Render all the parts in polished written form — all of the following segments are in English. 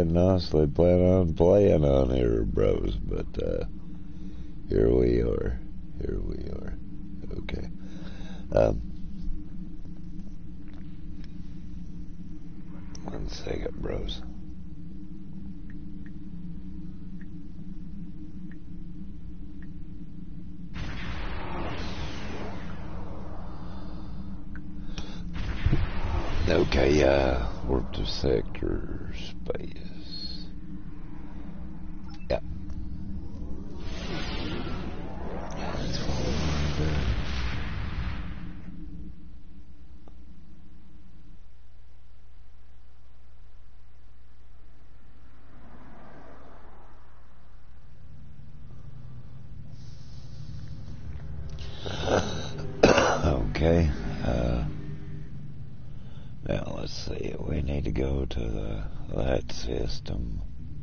didn't honestly plan on playing on here, bros, but here we are. Here we are. Okay. 1 second, bros. Okay, warp to sector space. Yeah. That's what we want to do. Okay, now let's see, we need to go to that system,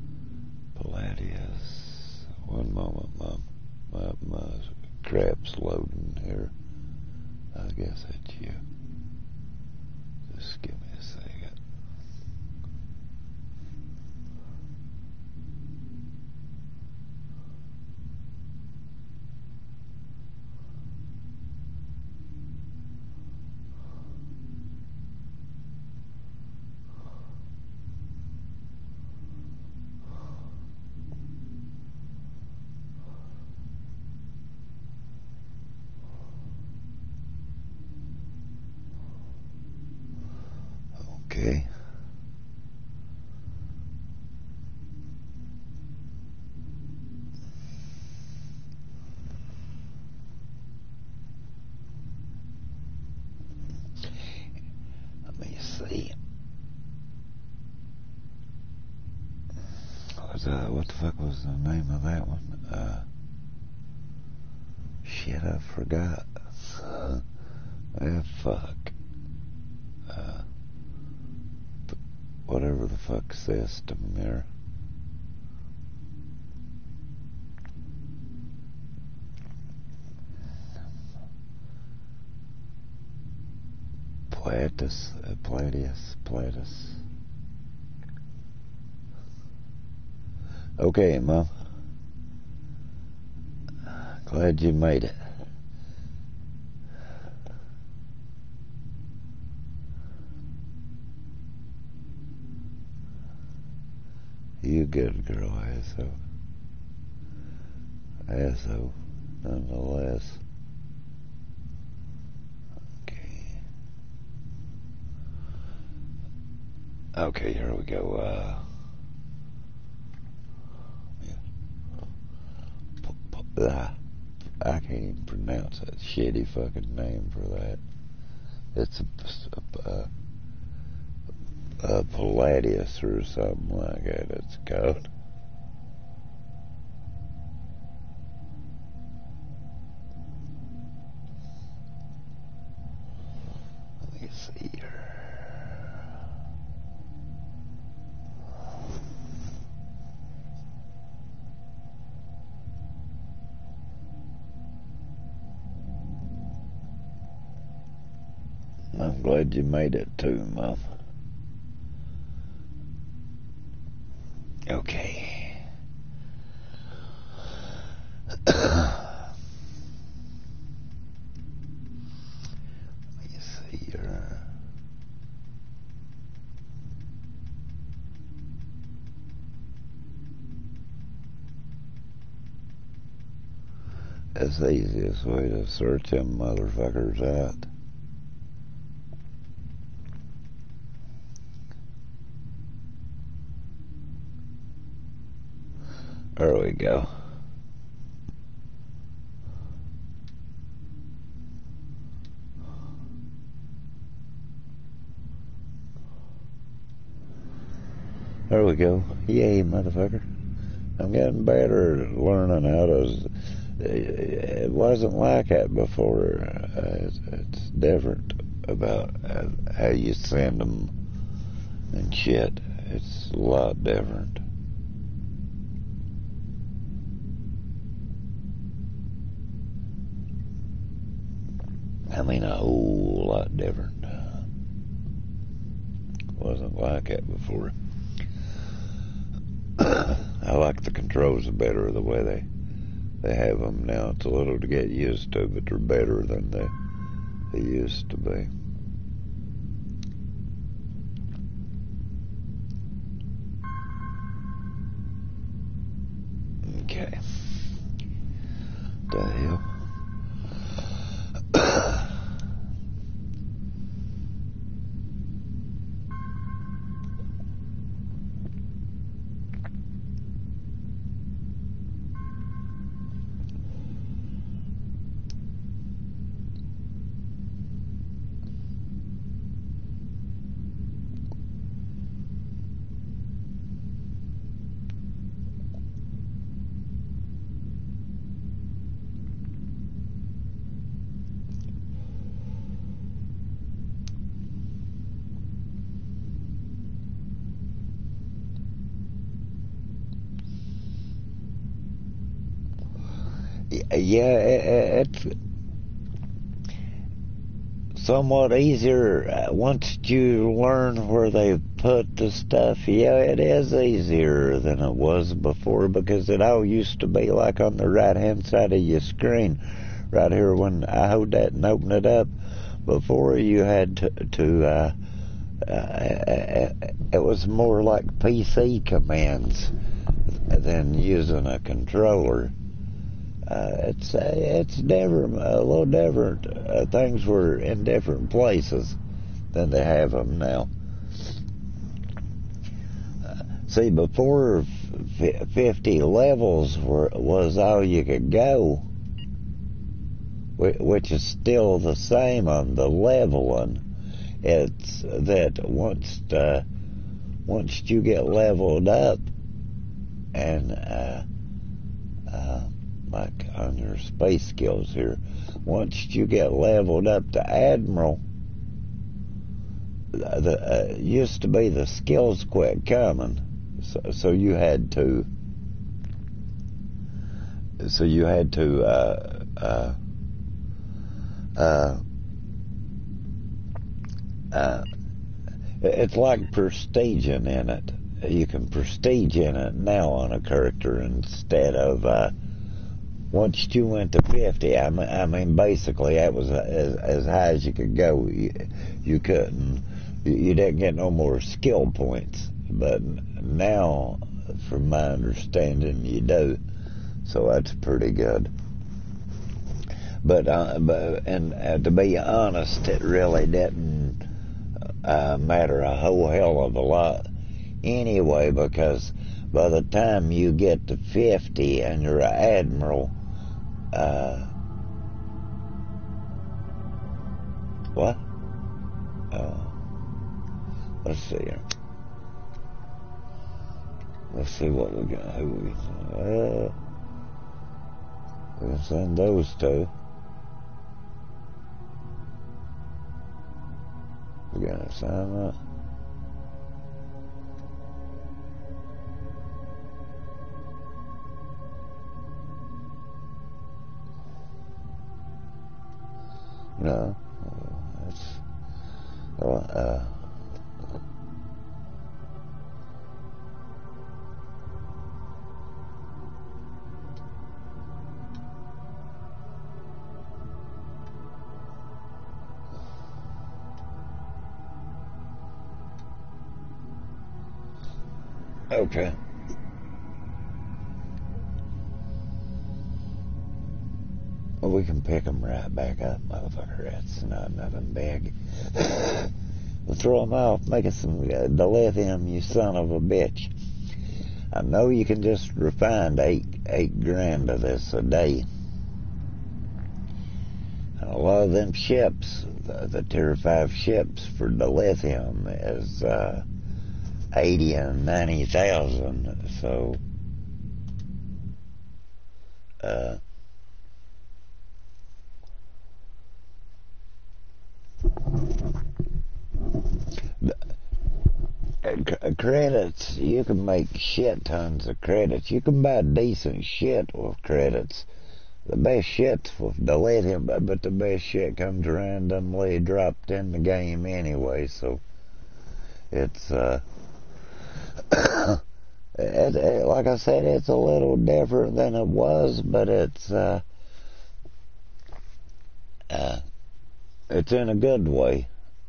Palladius. One moment, my crap's loading here. I guess it's you. Just give me a second. Okay. Let me see. What the fuck was the name of that one? Shit, I forgot. Fuck. Whatever the fuck system there. Palladius. Okay, Mom. Glad you made it. You good girl, ASO, nonetheless. Okay, here we go. I can't even pronounce that shitty fucking name for that. It's a Palladius or something like that. It's called. Let me see here. I'm glad you made it too, Mom. Okay. Let me see here. That's the easiest way to search them motherfuckers out. There we go. There we go. Yay, motherfucker. I'm getting better at learning how to... It wasn't like that before. It's different about how you send them and shit. It's a lot different. I mean, a whole lot different. Wasn't like that before. I like the controls better the way they have them now. It's a little to get used to, but they're better than they used to be. Okay. The hell? Yeah, it's somewhat easier once you learn where they put the stuff. Yeah, it is easier than it was before, because it all used to be like on the right hand side of your screen right here when I hold that and open it up. Before you had to it was more like PC commands than using a controller. It's different, a little different. Things were in different places than they have them now. See, before 50 levels was all you could go, which is still the same on the leveling. It's that once you get leveled up, and like on your space skills here, once you get leveled up to Admiral, the used to be the skills quit coming, so you had to it's like prestiging in it. You can prestige in it now on a character instead of once you went to 50. I mean, basically that was as high as you could go. You couldn't. You didn't get no more skill points. But now, from my understanding, you do. So that's pretty good. But to be honest, it really didn't matter a whole hell of a lot anyway, because by the time you get to 50 and you're an Admiral, what? Let's see here. Let's see what we got. Who we can send those to. We gotta sign up. No, that's okay. Well, we can pick them right back up, motherfucker. That's not nothing big. We'll throw them off, make us some dilithium, you son of a bitch. I know you can just refine eight grand of this a day. And a lot of them ships, the Tier 5 ships for dilithium is 80 and 90,000. So, credits, you can make shit tons of credits. You can buy decent shit with credits. The best shit's with dilithium, but the best shit comes randomly dropped in the game anyway, so it's like I said, it's a little different than it was, but it's in a good way.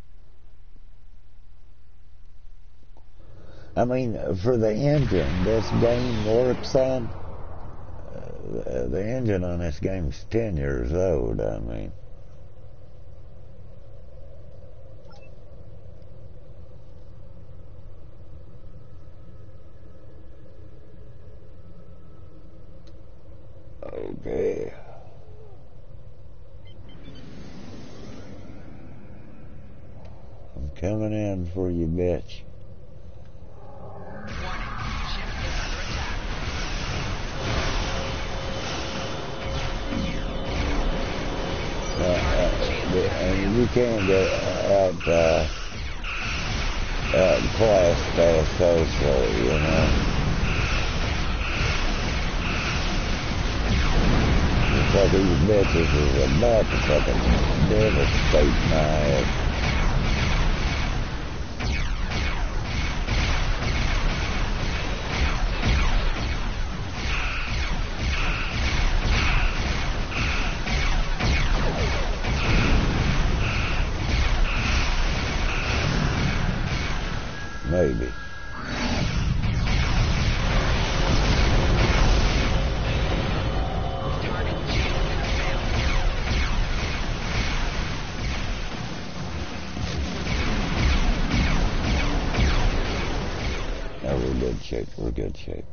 I mean, for the engine this game works on, the engine on this game's 10 years old, I mean. Okay. I'm coming in for you, bitch. And you can't get out class fast so slow, you know. It's like these bitches is about to fucking devastate my ass. Maybe. No, we're good shape. We're good shape.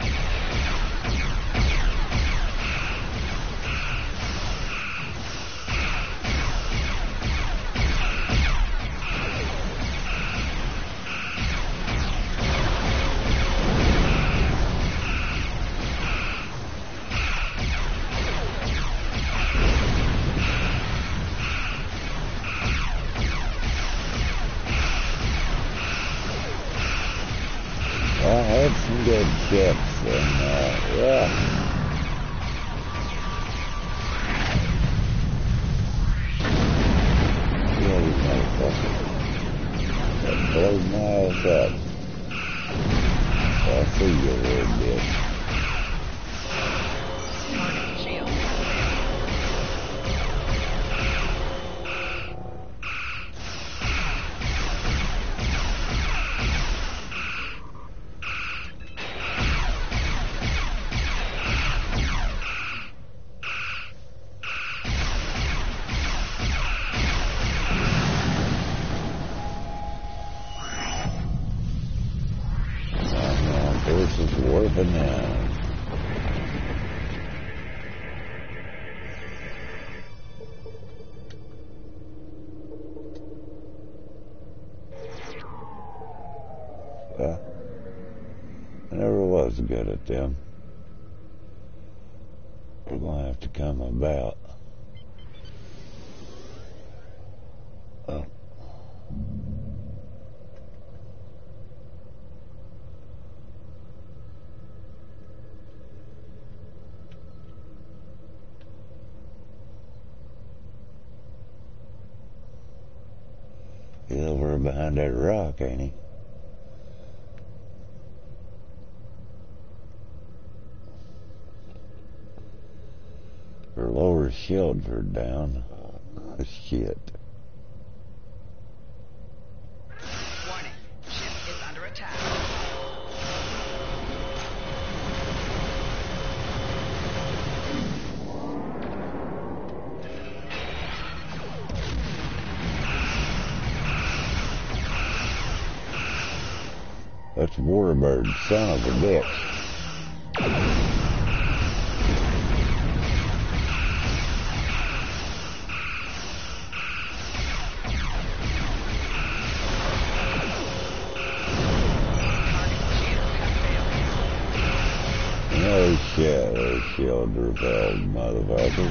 I had some good ships, and yeah. Yeah, you motherfucker. That blowed my ass up. I see you, little bitch. This is warping now. I never was good at them. We're gonna have to come about. Oh. He's over behind that rock, ain't he? Her lower shields are down. Oh, shit. Warning, ship is under attack. That's Warbird, son of a bitch. No shit, those shield repelled motherfuckers.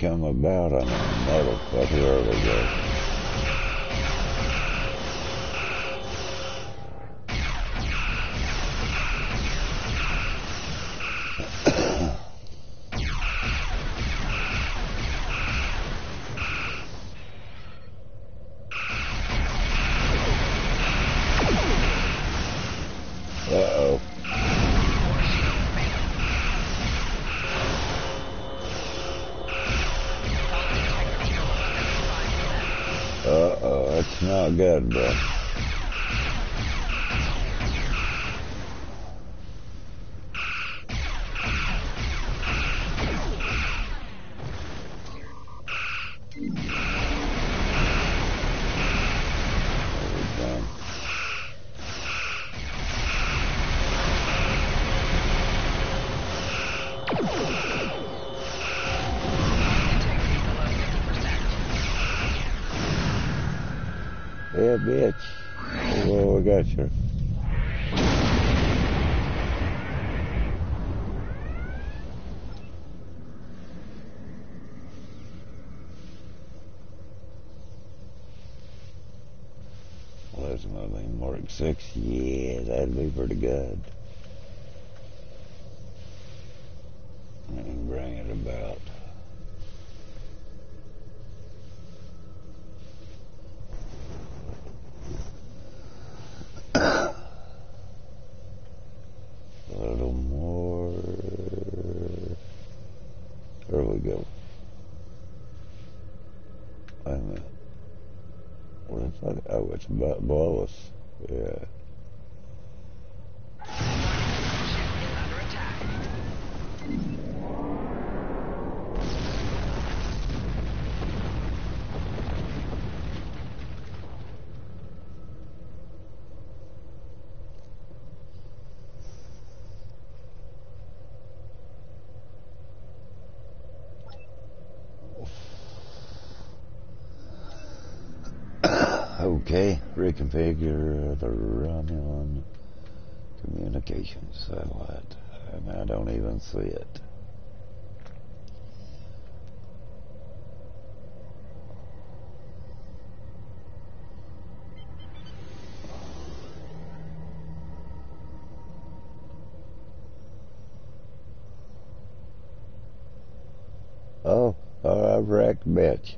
come about on a motherfucker early go. Uh-oh. Uh-oh, that's not good, bro. Yeah, bitch. Well, we got you. Was another Mark 6? Yeah, that'd be pretty good. And bring it about. A little more. There we go. Wait a minute. What the fuck? Oh, it's about below us. Yeah. Okay, reconfigure the Romulan communications satellite, and I don't even see it. Oh, I've wrecked, bitch.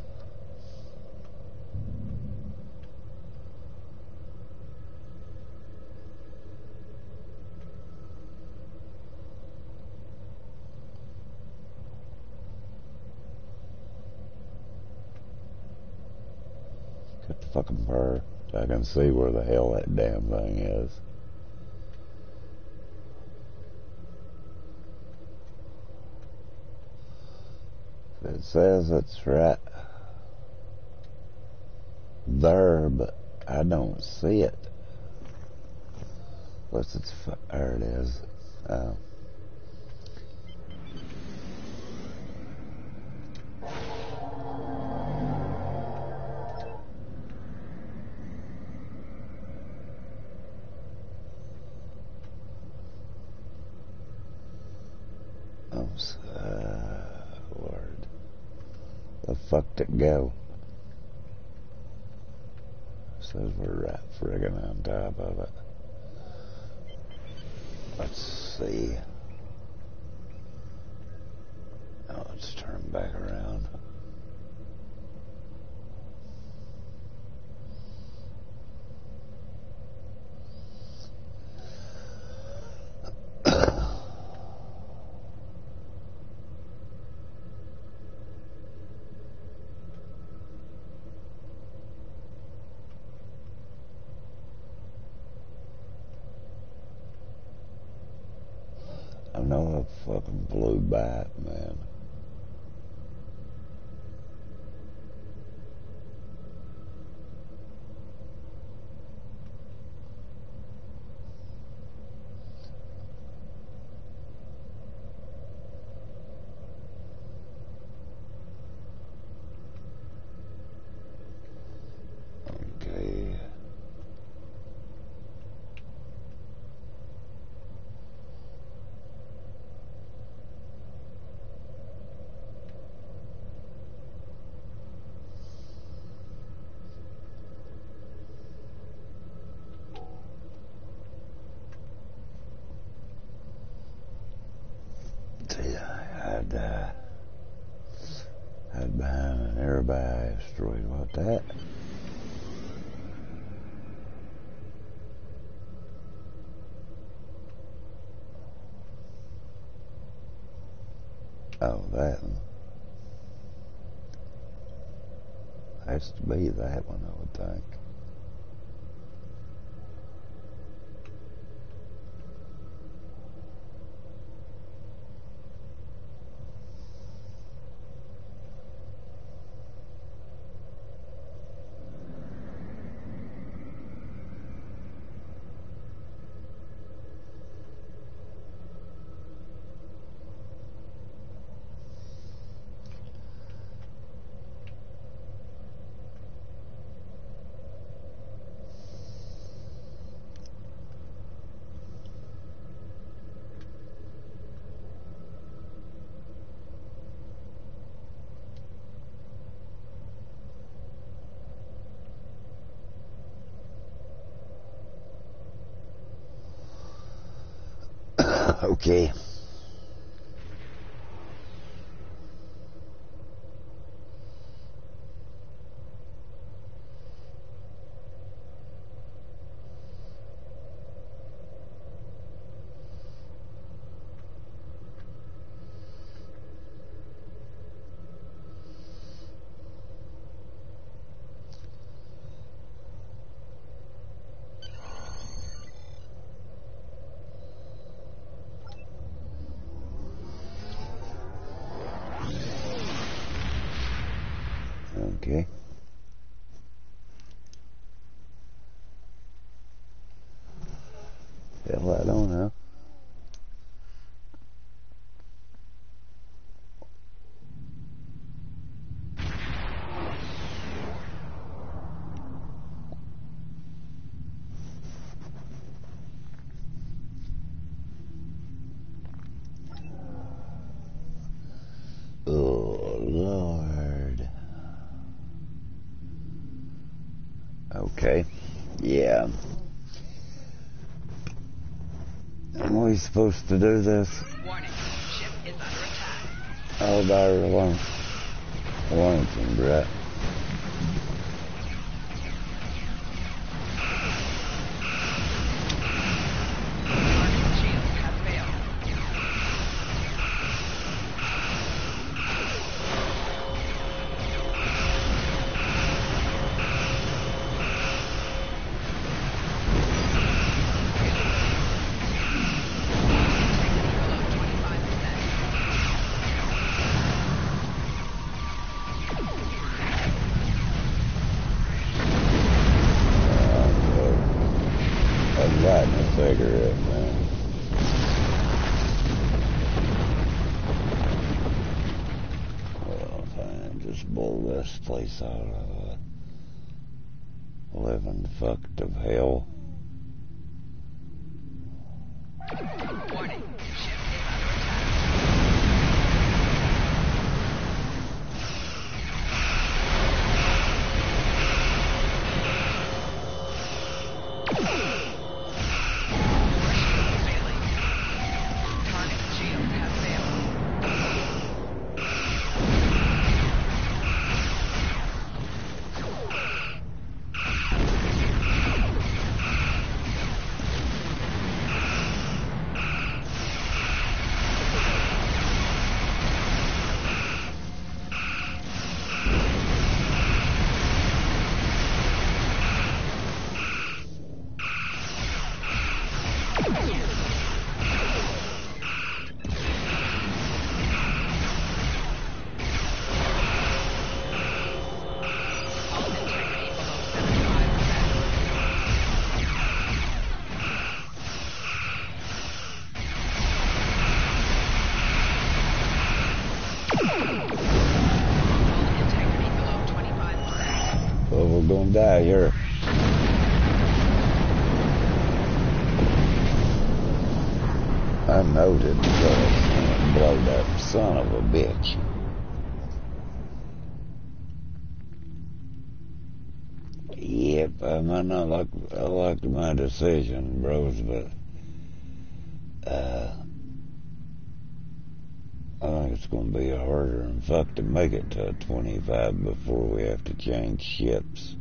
Got the fucking power. I can see where the hell that damn thing is. It says it's right there, but I don't see it. What's its? There it is. Oh. Lord. The fuck did it go? Says we're right friggin' on top of it. Let's see. Now let's turn back around. I know I fucking blew back, man. Okay. see, hide behind an nearby asteroid. What that? Oh, that one. Has to be that one, I would think. Okay. Okay. Hell, I don't know. Oh, Lord. Okay. Yeah. Am we supposed to do this? Warning. Ship is under attack. Oh, better learn some, Brett. Target shield has failed. I'm lighting a cigarette, man. Well, fine, just blow this place out of a living fucked of hell. Warning. Ship is under attack. Core shield failing. Target shield has failed. Hull integrity below 75%. Hull integrity below 25%. Well, we're gonna die here. I noted that blow that son of a bitch. Yep, I might not like my decision, bros, but I think it's going to be harder than fuck to make it to 25 before we have to change ships.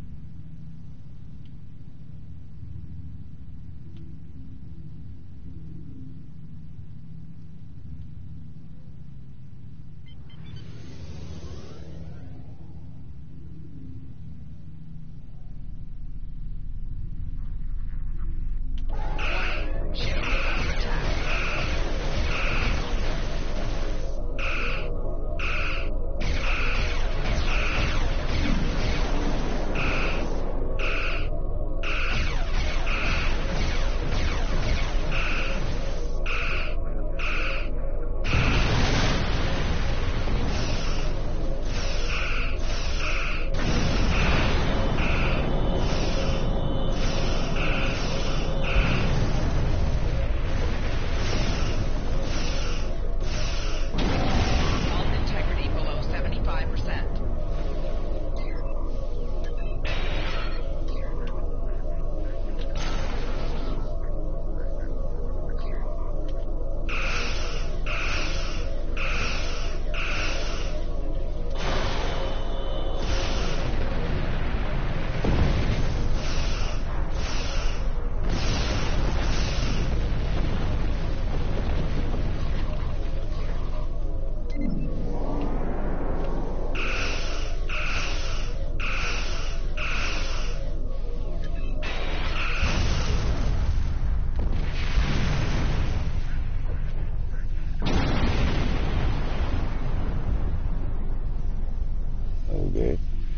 Okay.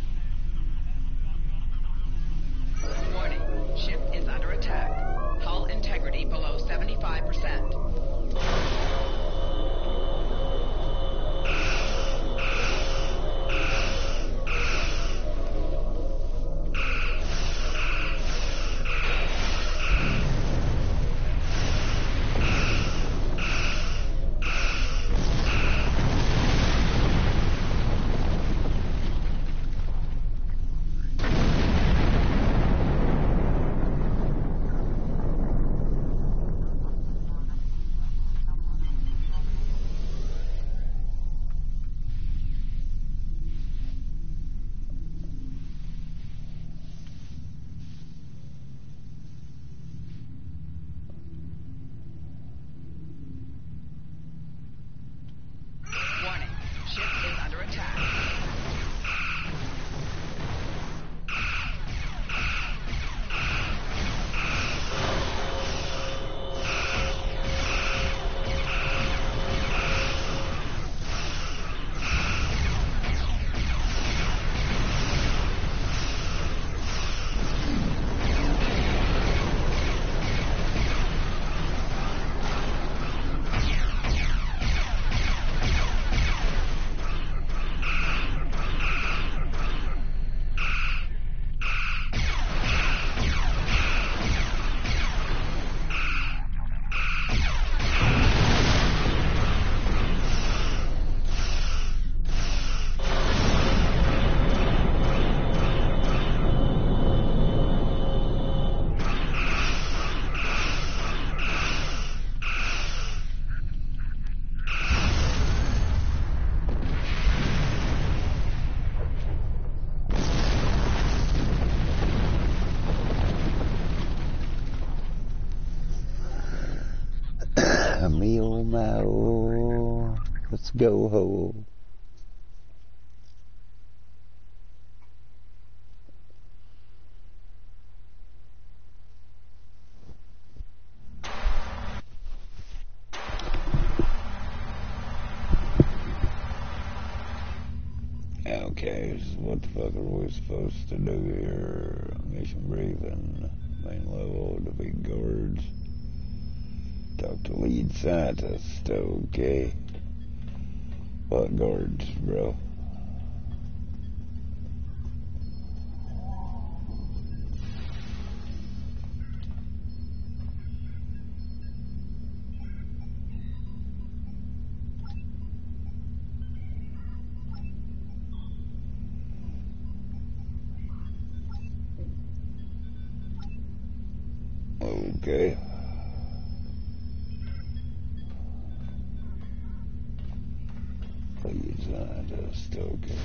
Warning. Ship is under attack. Hull integrity below 75%. Warning. Ship is under attack. Me oh my oh, let's go ho. Okay, so what the fuck are we supposed to do here? Mission briefing, main level, defeat guards. Talk to lead scientist, okay. What guards, bro? Okay. just okay.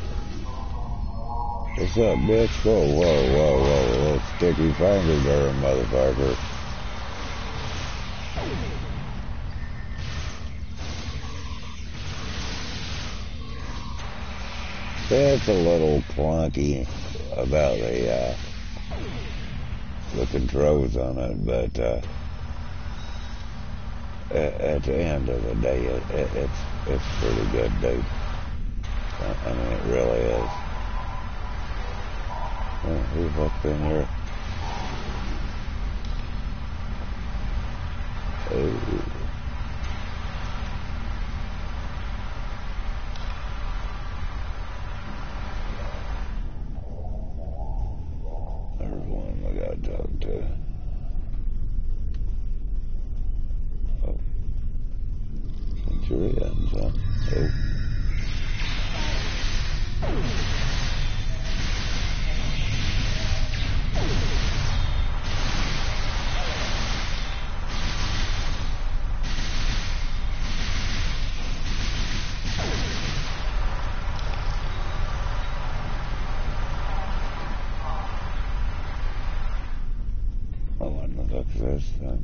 What's up, bitch? Whoa, whoa, whoa, whoa. Little sticky finger there, motherfucker. It's a little clunky about the controls on it, but at the end of the day, it's pretty good, dude. I mean, it really is. Oh, who's up in here? Oh. There's one we gotta talk to. Oh. Centurions, huh? Oh. I want to look at this thing.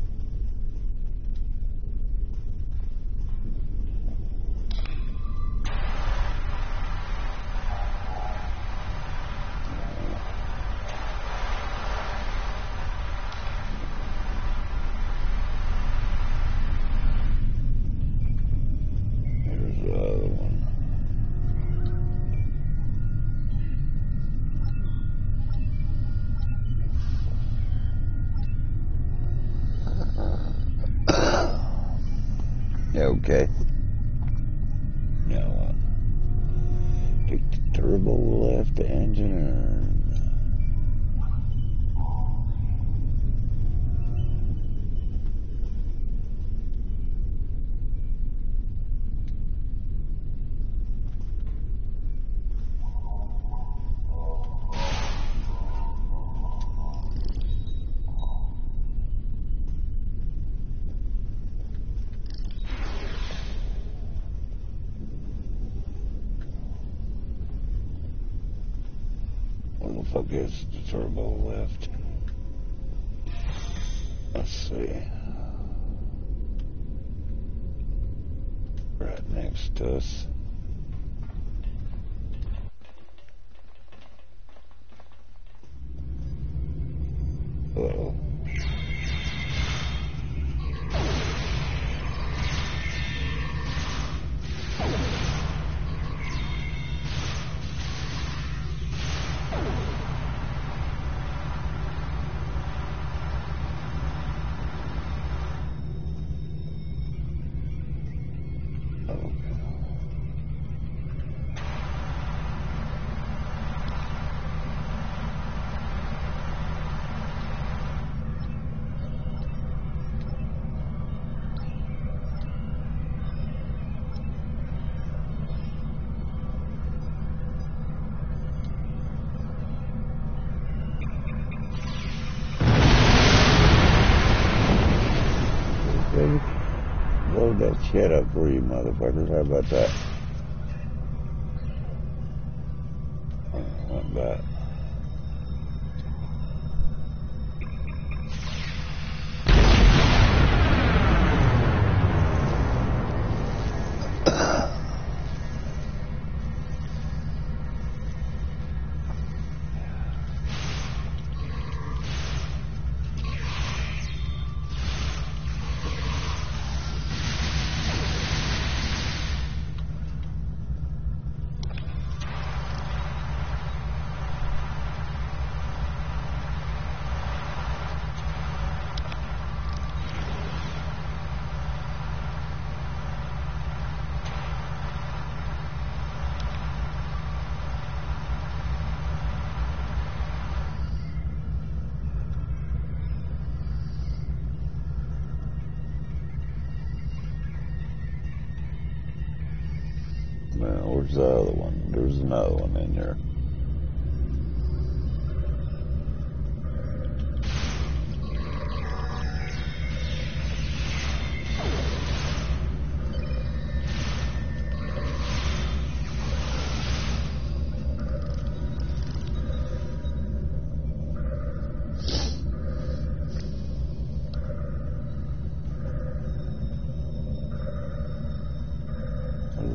Here's the other one. Okay. Now, take the turbo left engine. What the fuck is the turbo left? Let's see. Right next to us. Uh-oh. Load that shit up for you motherfuckers. How about that? Not bad. Now, where's the other one? There's another one in there.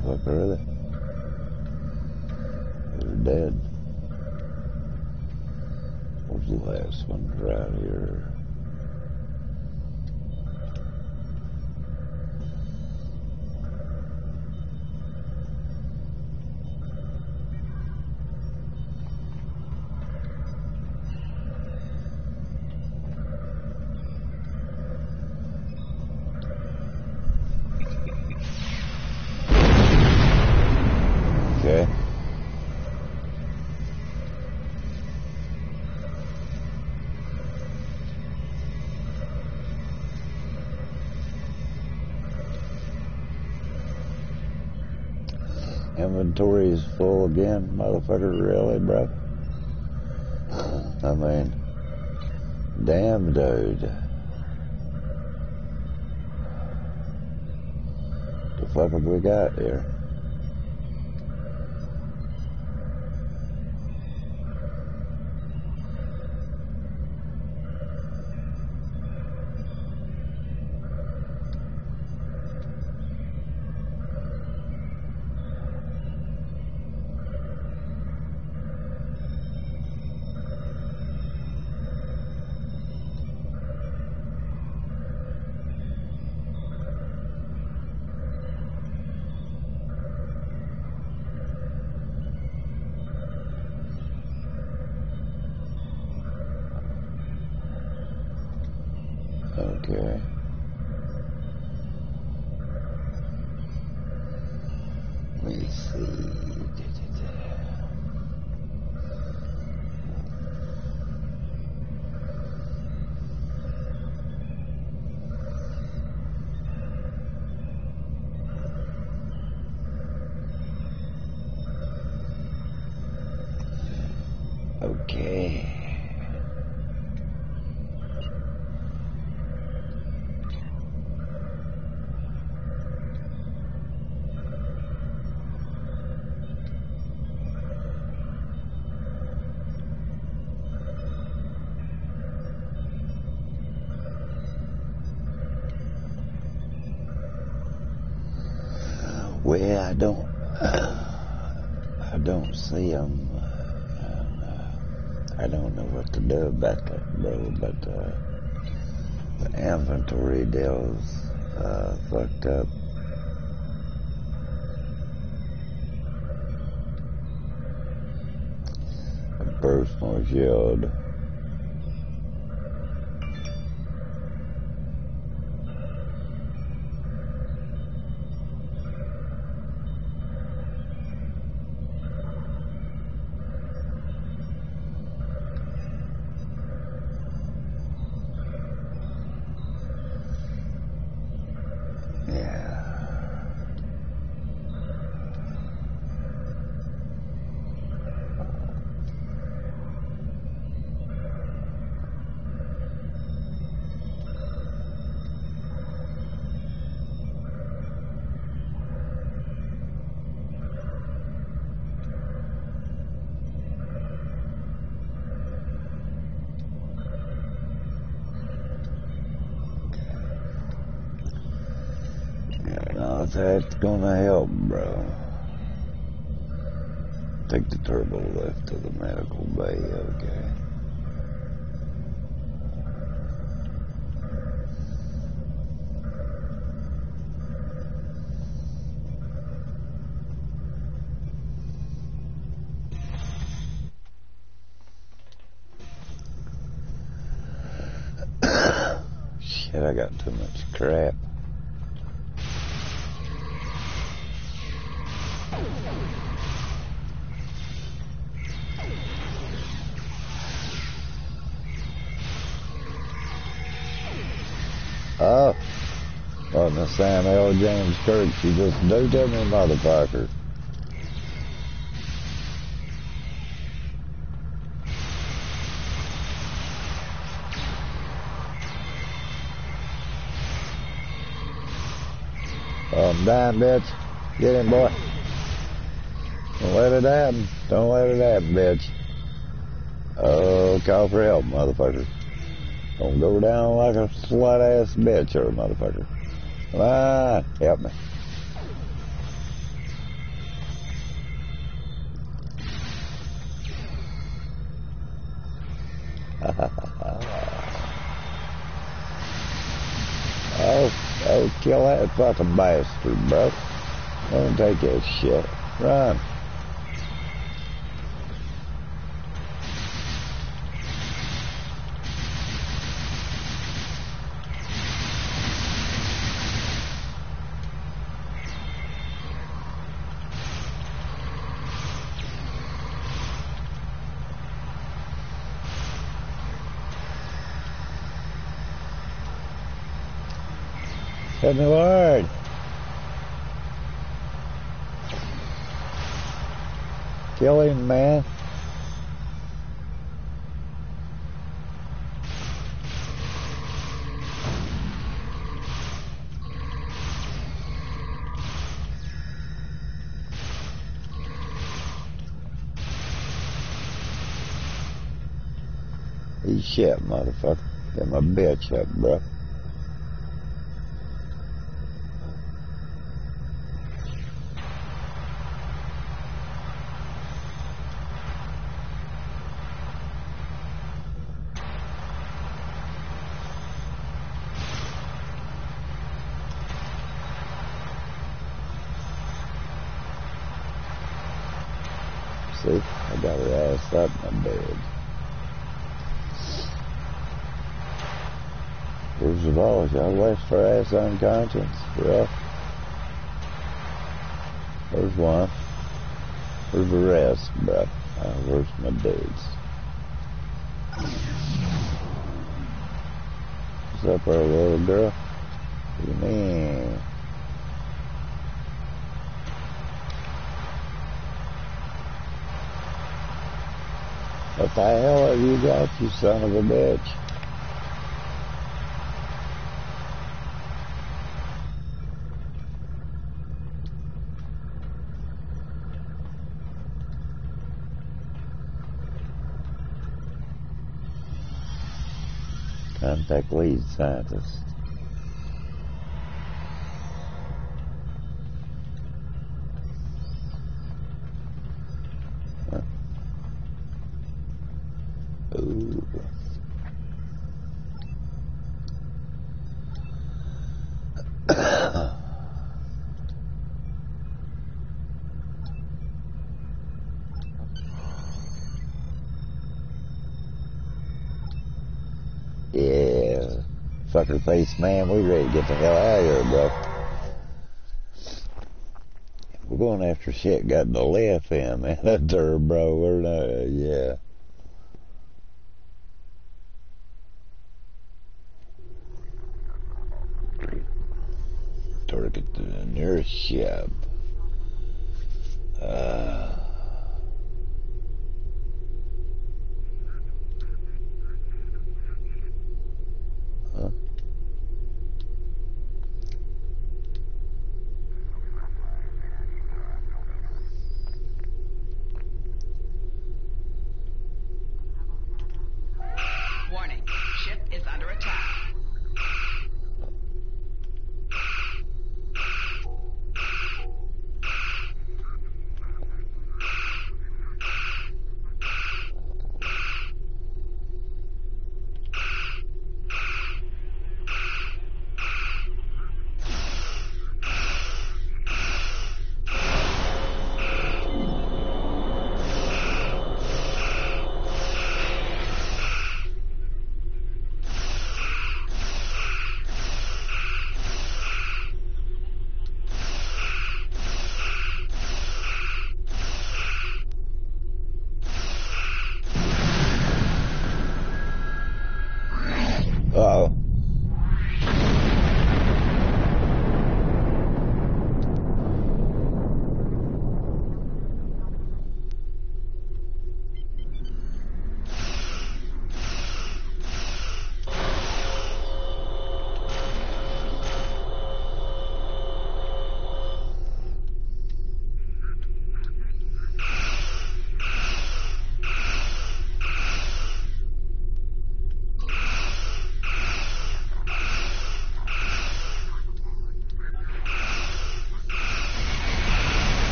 fuck are they? They're dead. What's the last one right here? Okay. Inventory is full again, motherfucker, really, bro? I mean, damn, dude. The fuck have we got here? Okay. Let me see. Okay. Well, I don't see them. I don't know what to do about that, bro, but the inventory deal's fucked up. A personal shield. No, that's gonna help, bro. Take the turbo lift to the medical bay, okay. Shit, I got too much crap. Oh, wasn't a Sam L. James Kirk. She just do to me, motherfucker. I'm dying, bitch. Get him, boy. Don't let it happen. Don't let it happen, bitch. Oh, call for help, motherfucker. Don't go down like a slut-ass bitch or a motherfucker. Come on, help me. Oh, kill that fucking bastard, bro. Don't take that shit. Run. Hit me hard. Kill him, man. Eat shit, motherfucker. Get my bitch up, bro. See, I got her ass up in my bed. Where's the balls? Y'all left her ass unconscious, bro. There's one. Where's the rest, bro? Where's my dudes? What's up there, little girl? What do you mean? What the hell have you got, you son of a bitch? Contact lead scientist. Huh. Ooh. Yeah, fucker face man, we ready to get the hell out of here, bro. We're going after shit got the left in, man. That there, bro. We're not, yeah. Target the nearest ship. Huh? Warning. Ship is under attack.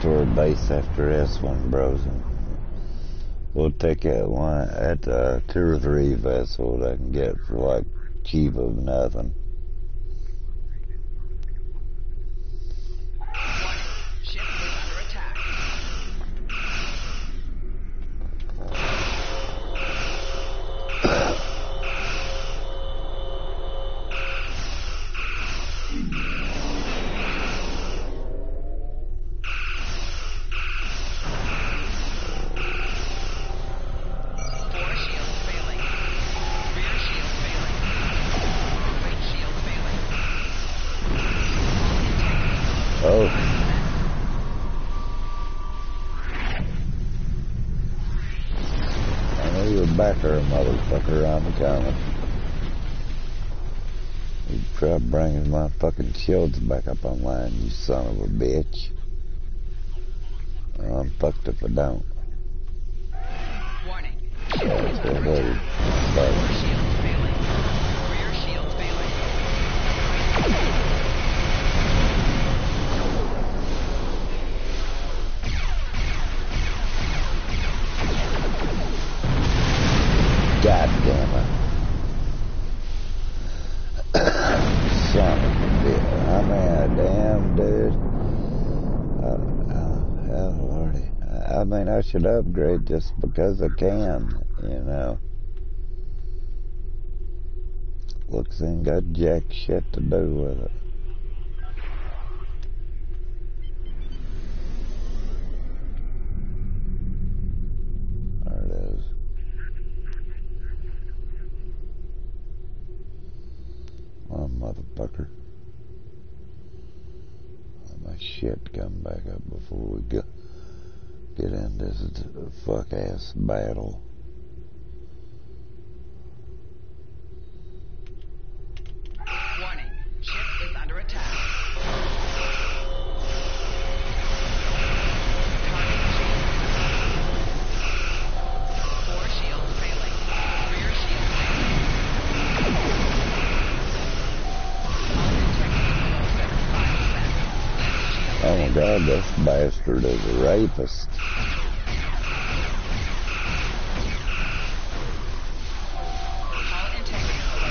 for a base after S1, bros. We'll take that one at 2 or 3 vessels I can get for like cheap of nothing. Ship is under attack. Four shields failing. Rear shield failing. Right shield failing. Oh. I know you're back there, motherfucker. I'm coming. You try bringing my fucking shields back up online, you son of a bitch. Well, I'm fucked if I don't. Warning. Ship is That's under what attack. but Four shields failing. Rear shield failing. God damn it. Son of a bitch. I mean, damn, dude. Hell, Lordy. I mean, I should upgrade just because I can, you know. Looks ain't got jack shit to do with it. There it is. One motherfucker. Let my shit come back up before we get in this fuck ass battle. Warning. Ship is under attack. Target shield. Four shields failing. Rear shield failing. Hull integrity below 75%. Left shield Oh my failing. god, this bastard is a rapist. Hull integrity below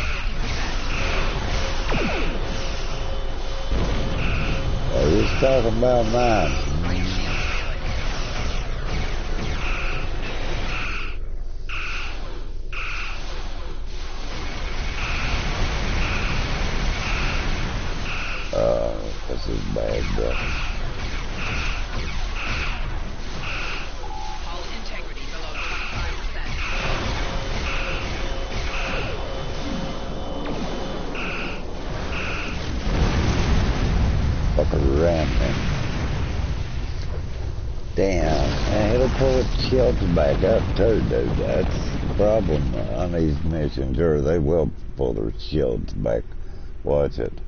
50%. Oh, he's talking about mine. Right shield failing. This is bad, bro. Hull integrity below 25%. Fucker ran me. Damn, and it'll pull its shields back up too, dude. That's the problem on these missions, or they will pull their shields back. Watch it.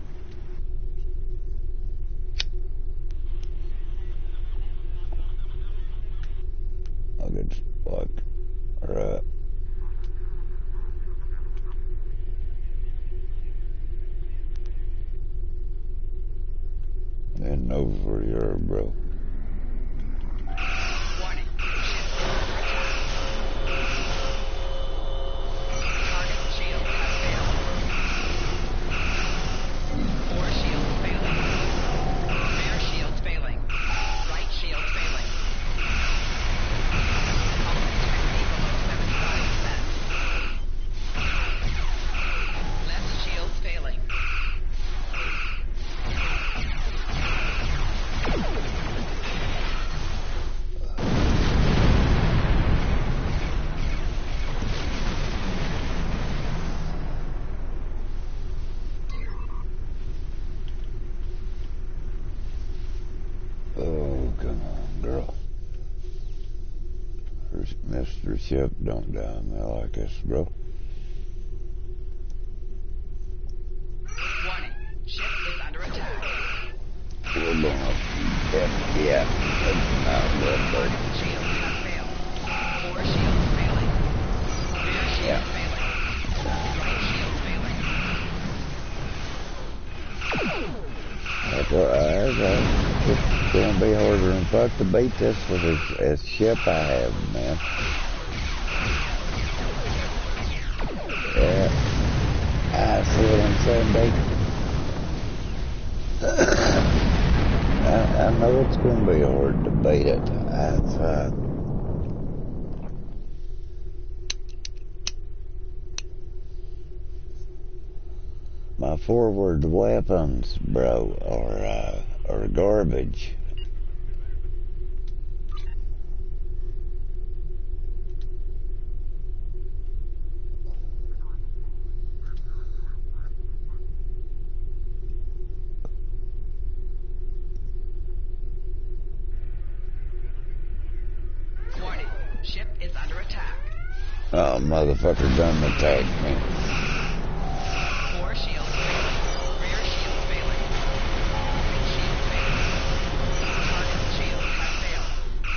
Oh, good fuck. Alright. Then over here, bro. Warning. Ship is under attack. Target shield has failed. Four shields failing. Rear shields failing. Right shield failing. Hull integrity below 75%. Left shield failing. Oh, come on, girl. Mr. Ship don't down there like this, bro. Warning. Ship is under attack. We're going up. Yeah. Not good, but Target shields have failed. Four shields failing. Rear shield Yeah. failing. Right shield failing. That's what it's gonna be harder than fuck to beat this with a ship I have, man. Yeah. I see what I'm saying, babe. I know it's gonna be hard to beat it. That's my forward weapons, bro, are garbage. Warning. Ship is under attack. Oh, motherfucker done attacked me. 4 shields failing. Rear shield failing. Shield failing. Target shield has failed.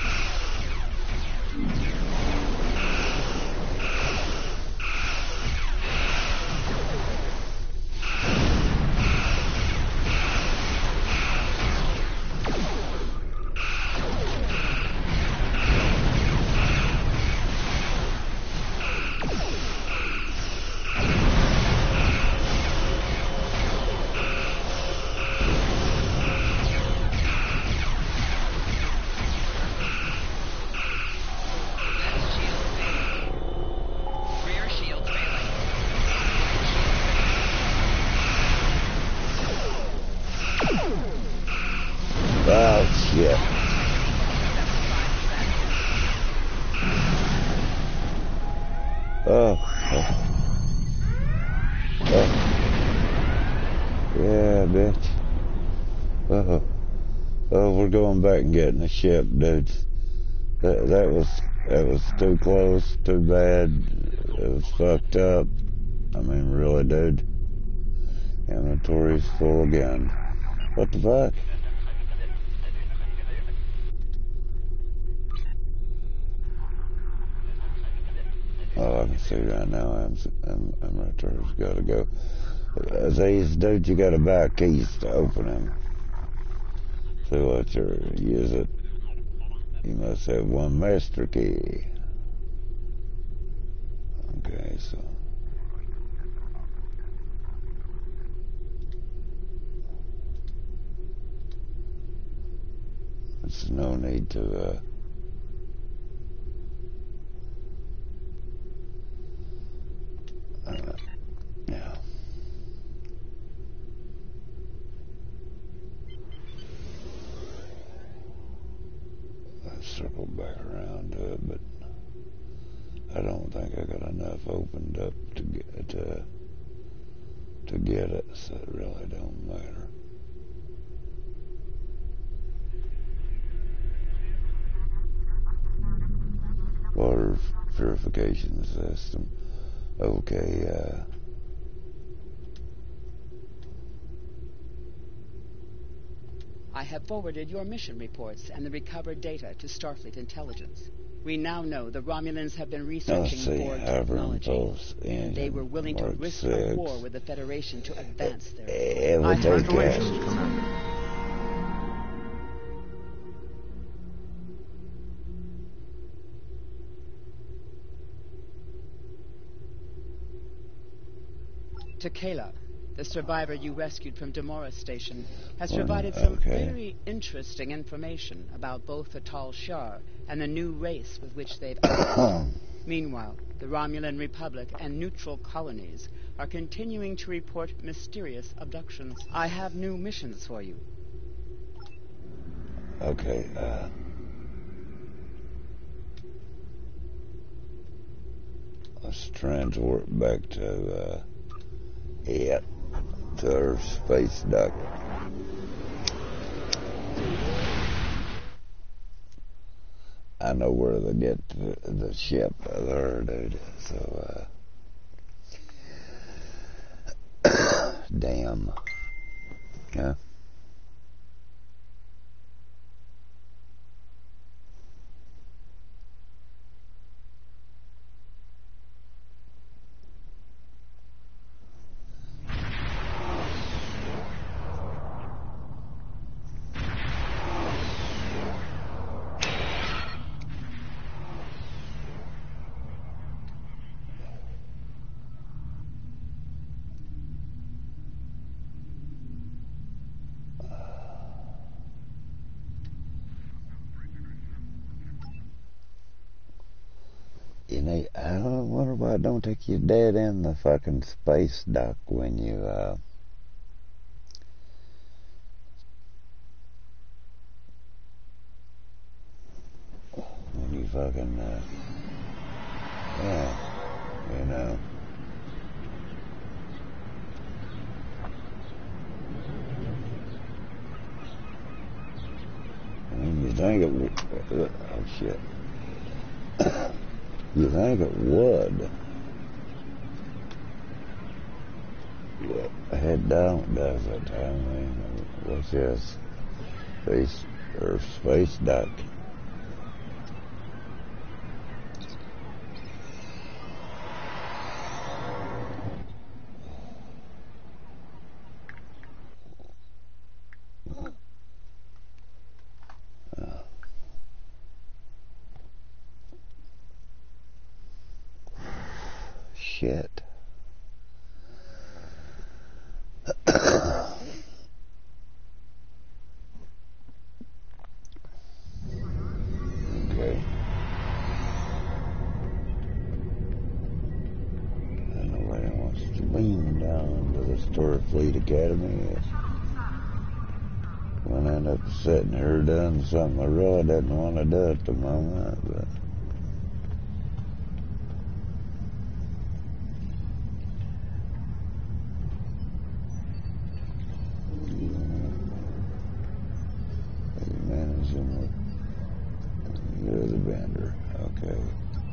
Left shield failing. Rear shield failing. Right shield Oh, shit. failing. Oh. Yeah, bitch. Oh, we're going back and getting the ship, dudes. That was too close, too bad. It was fucked up. I mean, really, dude. Inventory's full again. What the fuck? Oh, I can see right now. Inventory's gotta go. These dudes, you gotta buy keys to open them. So what you use it? You must have one master key. Okay, so there's no need to yeah. Let's circle back around to it, but I don't think I got enough opened up to get it, so it really don't matter. Water purification system. Okay, I have forwarded your mission reports and the recovered data to Starfleet Intelligence. We now know the Romulans have been researching see, Borg Hover technology. Impulse And they were willing to Mark risk 6. a war with the Federation to advance their... It I would have take Congratulations, Commander. Takela, the survivor you rescued from Demora Station, has Well, provided some okay. very interesting information about both the Tal Shar and the new race with which they've allied. Meanwhile, the Romulan Republic and neutral colonies are continuing to report mysterious abductions. I have new missions for you. Okay, let's transport back to our space dock. I know where to get the ship there, dude. So, damn. Yeah. You know, I wonder why it don't take you dead in the fucking space dock when you, fucking, yeah, you know. I mean, you think it would, oh shit. You think it would. But it don't, does it? I mean, what's this? Space duck. Shit. Okay. Nobody wants to beam down to the Starfleet Academy. When I end up sitting here doing something I really didn't want to do at the moment, but managing with you're the bender. Okay.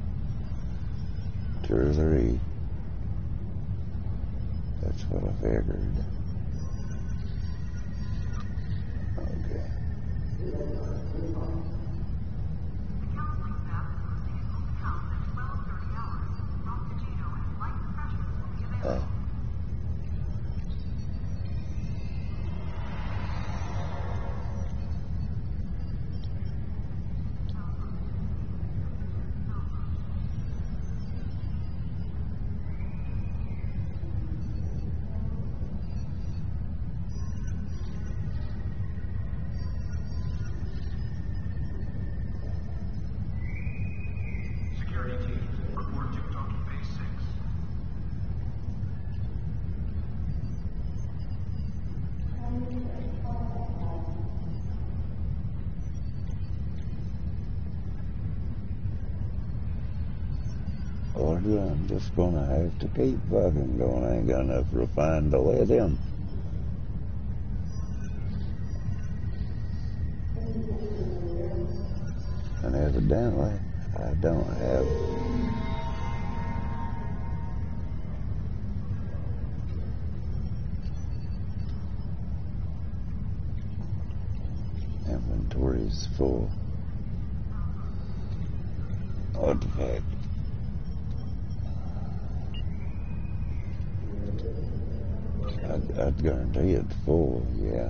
2 or 3. That's what I figured. Okay. Or I'm just gonna have to keep fucking going. I ain't got enough refined to let him. And evidently, I don't have inventory's full. What the fuck? I'd guarantee it's full, yeah.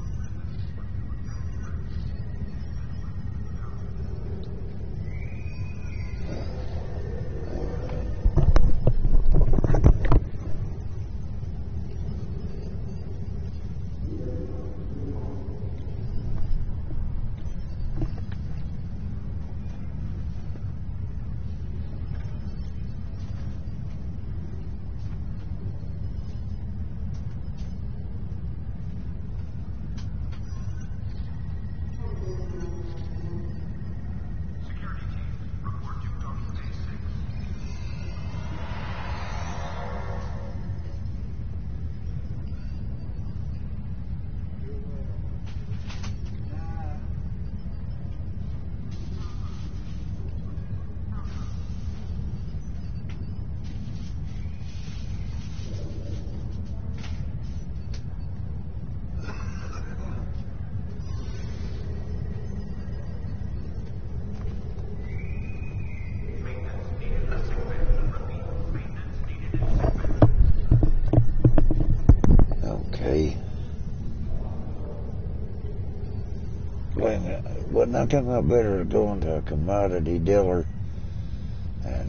Wouldn't I come up better going to a commodity dealer and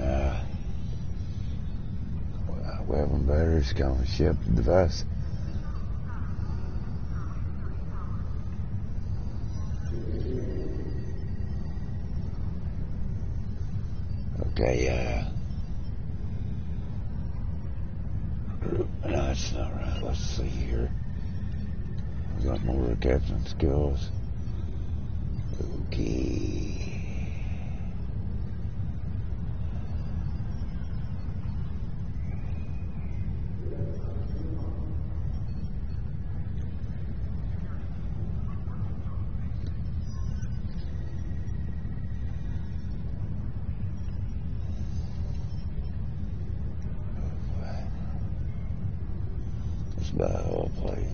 weapon batteries come ship the device? Okay, no, it's not right. Let's see here. We got more captain skills. Okay. It's about all playing.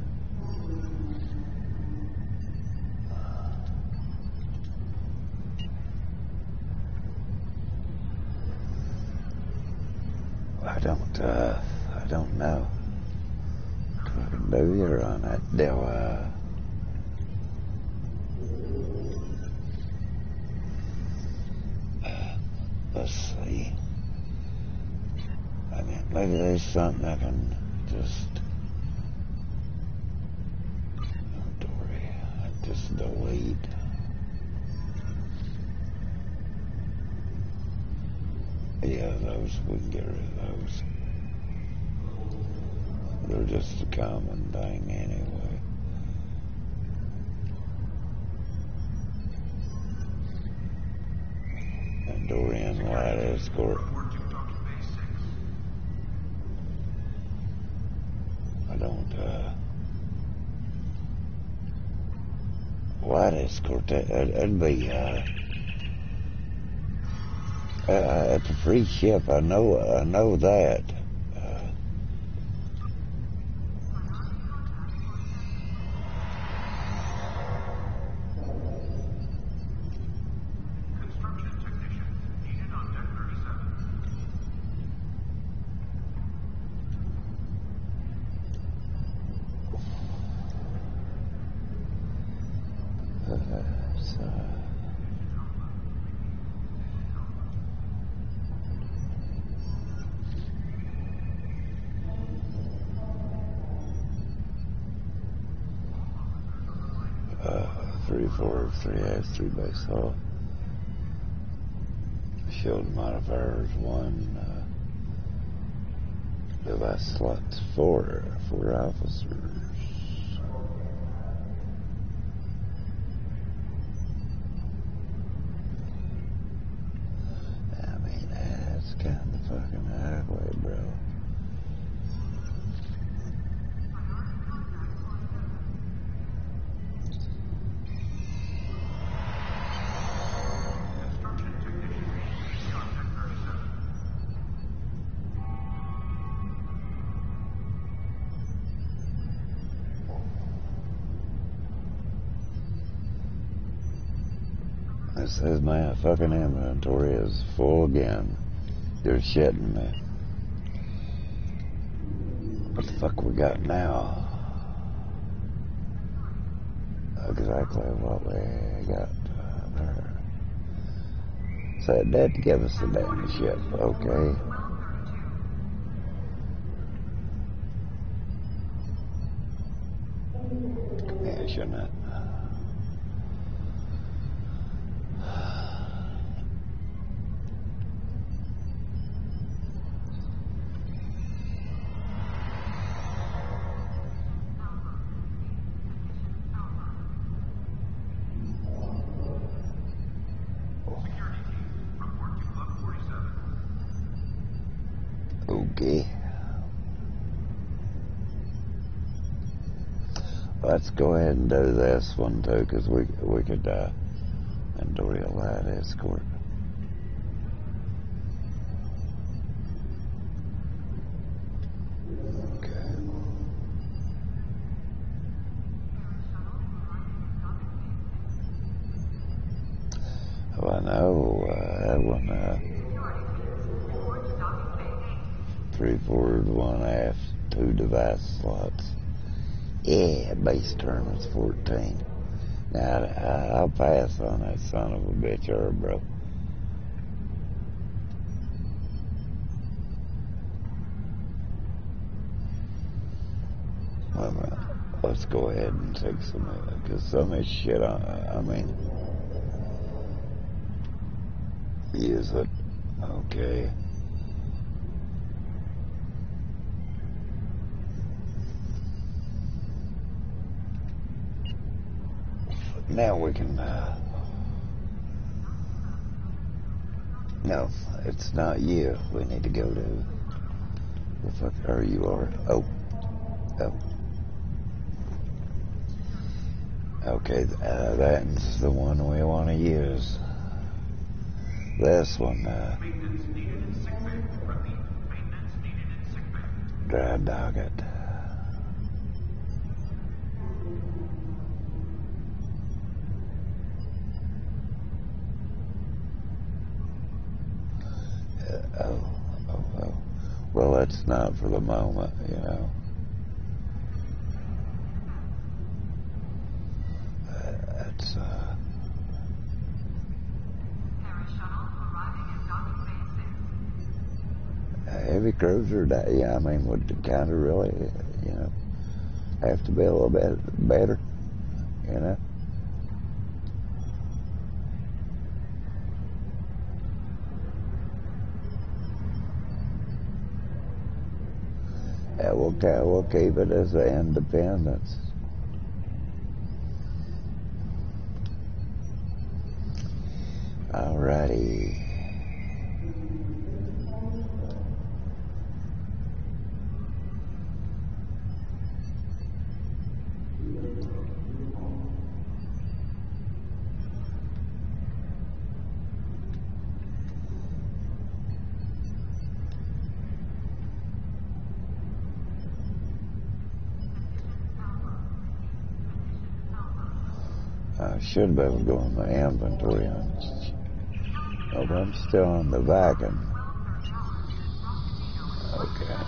I don't know. What I can do here on that deal. Let's see. I mean, maybe there's something I can just. Inventory. Just delete. Yeah, those, we can get rid of those. They're just a common thing anyway. And Dorian Light Escort. I don't, Light Escort, that'd be, it's a free ship, I know that. Three forward, 3 aft, 3 base hull. Shield modifiers 1. Device slots 4 officers. I mean, that's kind of fucking highway, bro. It says my fucking inventory is full again. You're shitting me. What the fuck we got now? Exactly what we got there. So it did give us the damn ship, okay. Yeah, shouldn't it? Okay. Let's go ahead and do this one too, because we could enjoy a light escort. Okay. Oh, I know that one. 3 forward, 1 aft, 2 device slots. Yeah, base turn is 14. Now, I'll pass on that son of a bitch, bro. Well, let's go ahead and take some of it, because some of this shit, I mean, use it. Okay. Now we can, no, it's not you. We need to go to, the fuck are you are? Oh. Okay, that's the one we want to use. This one, dry docket. Oh. Well, that's not for the moment, you know. That's, heavy cruiser, yeah, I mean, would kind of really, you know, have to be a little bit better, you know. Yeah, we'll keep it as an independence. Alrighty. I should be able to go in my inventory on this. Oh, but I'm still on the Viking. Okay.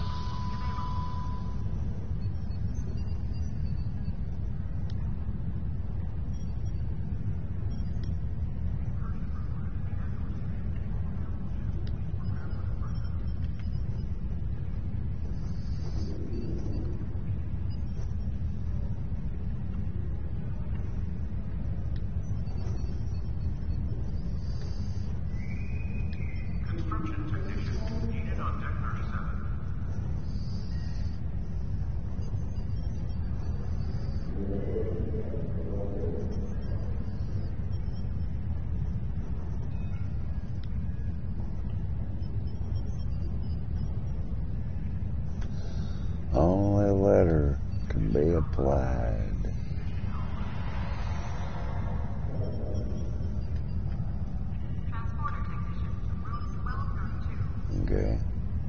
Only letter can be applied. Okay.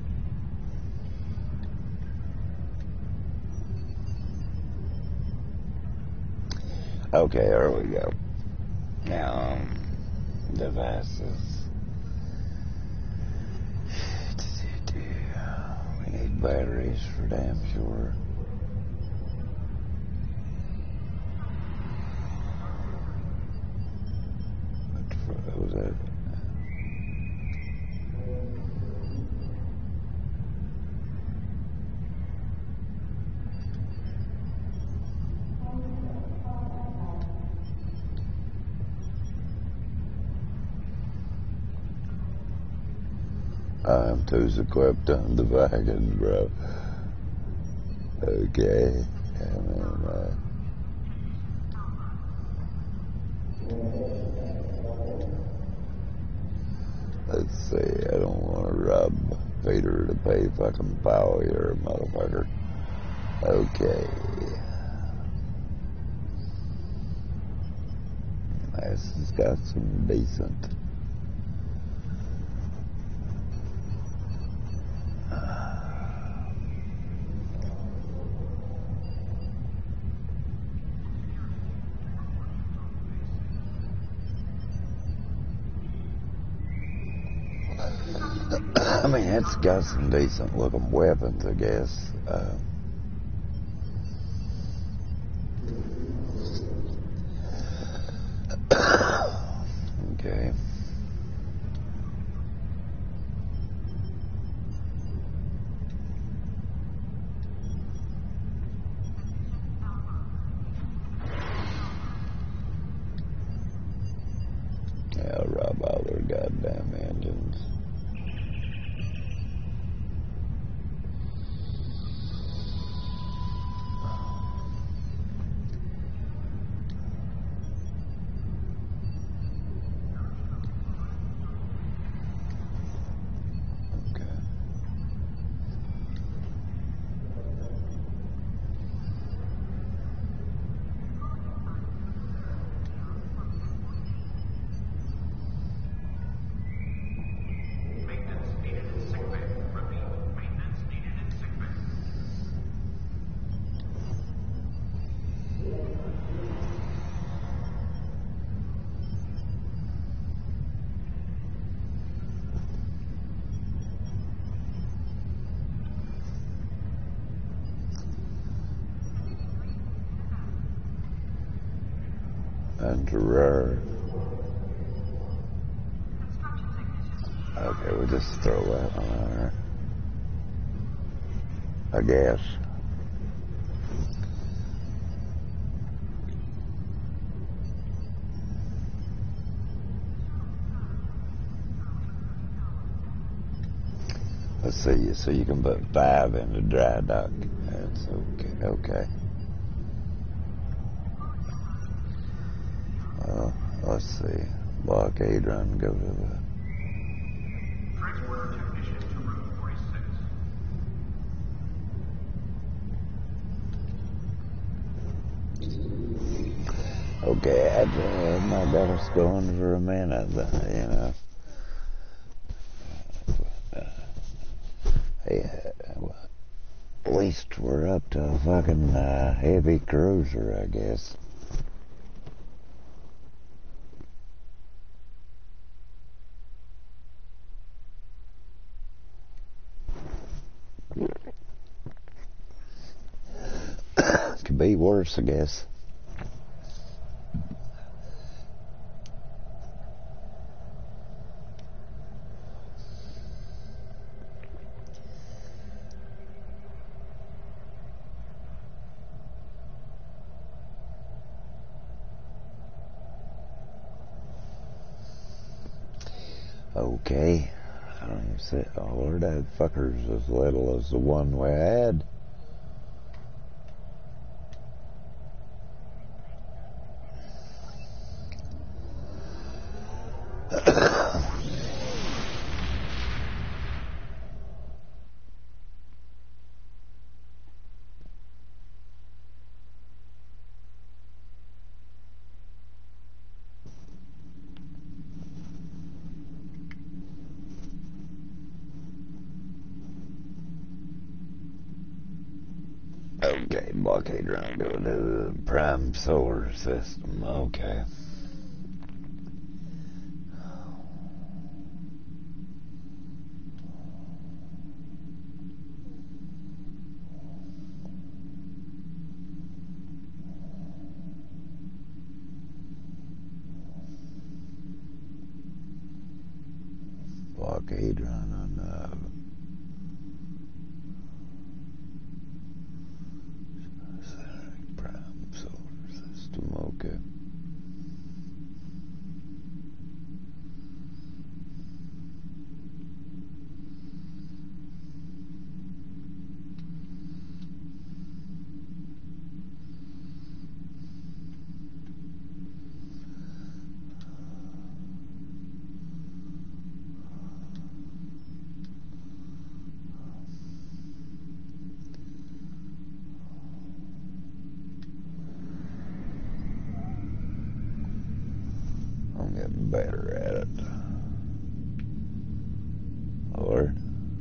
Okay, there we go. Now, devices. We need batteries for damn sure. What was that? I'm too equipped on the Viking, bro. Okay. I mean, let's see. I don't want to rob Peter to pay fucking Powell here, motherfucker. Okay. This has got some decent. I mean, it's got some decent looking weapons, I guess. Okay. Yeah, rob all their goddamn engines. Terror. Okay, we'll just throw that one on there. I guess. Let's see, so you can put 5 in the dry dock. That's okay. Okay. Well, let's see. Blockade run, go to the... Transporter technician to room 46. Okay, I had my daughter's going for a minute, you know. Yeah, well, at least we're up to a fucking heavy cruiser, I guess. Could be worse, I guess. Okay. I don't even say, oh Lord, that fucker's as little as the one we had. Okay, blockade run, go to the prime solar system. Okay. Blockade run on prime solar system. Okay. I'm getting better at it. Lord.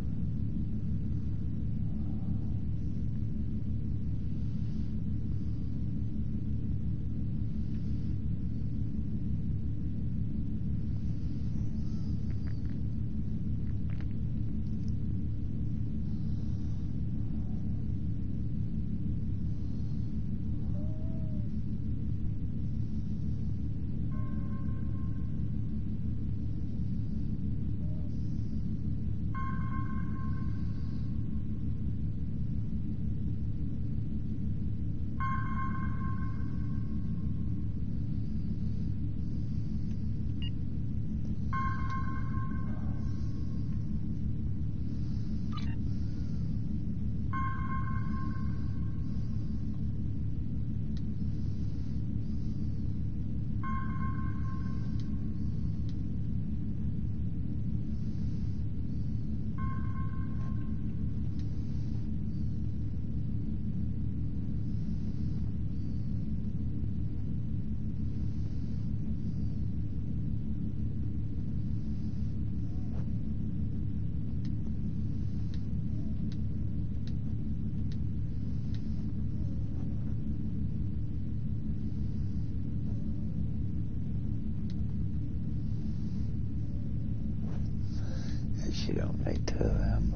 She don't need 2 of them.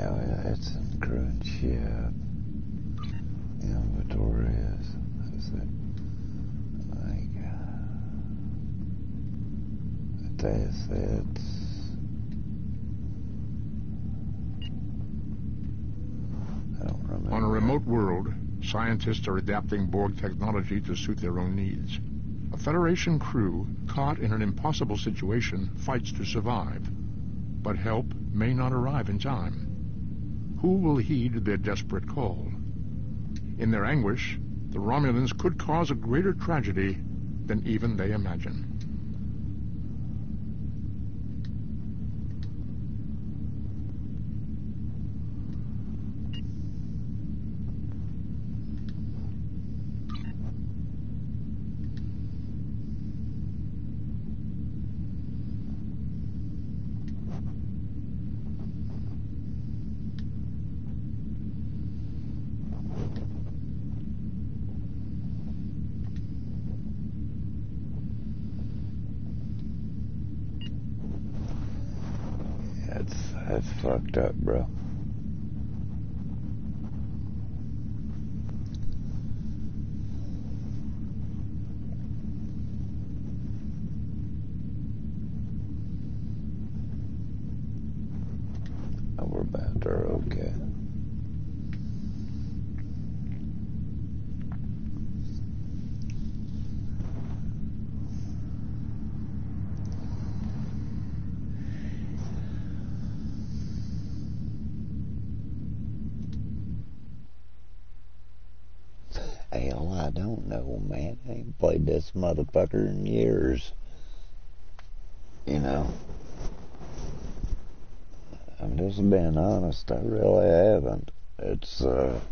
Oh yeah, it's in current ship. Inventories. That's it. Like, that's it. I don't remember. On a remote world, scientists are adapting Borg technology to suit their own needs. A Federation crew, caught in an impossible situation, fights to survive. But help may not arrive in time. Who will heed their desperate call? In their anguish, the Romulans could cause a greater tragedy than even they imagine. That's fucked up, bro. Oh, we're back there, okay. Hell, I don't know, man. I ain't played this motherfucker in years. You know. I'm just being honest, I really haven't. It's,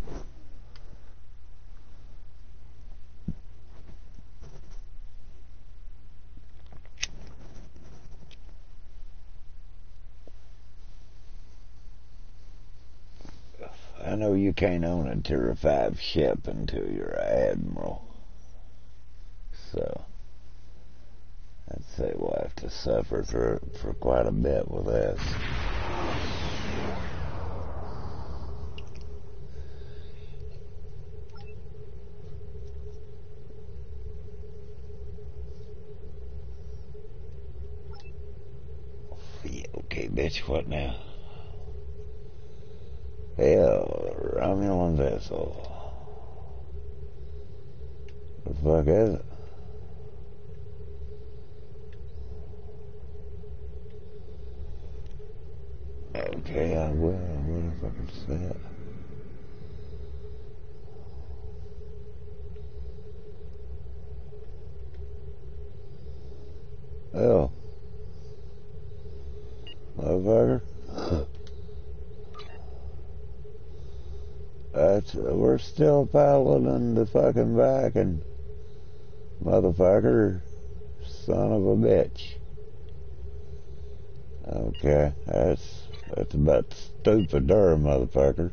I know you can't own a Tier 5 ship until you're an admiral. So, I'd say we'll have to suffer for quite a bit with this. Yeah, okay, bitch, what now? Hell, Romulan vessel. What the fuck is it? Okay, I will. What the fuck is that? Oh. Motherfucker. We're still piloting the fucking Viking. Motherfucker. Son of a bitch. Okay, that's about stupid there, motherfucker.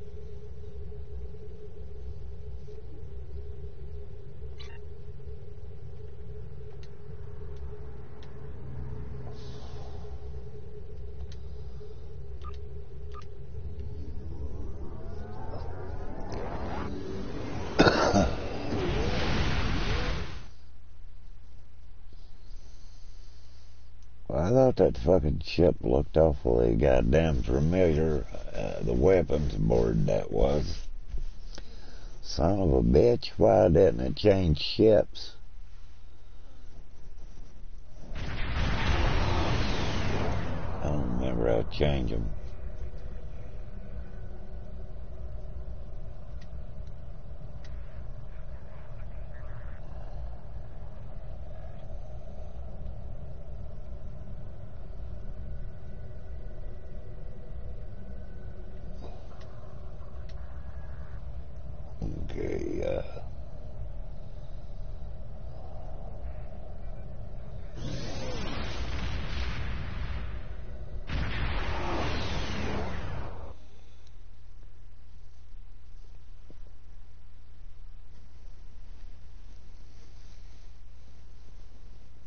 I thought that fucking ship looked awfully goddamn familiar. The weapons aboard that was. Son of a bitch, why didn't it change ships? I don't remember how to change them. Okay,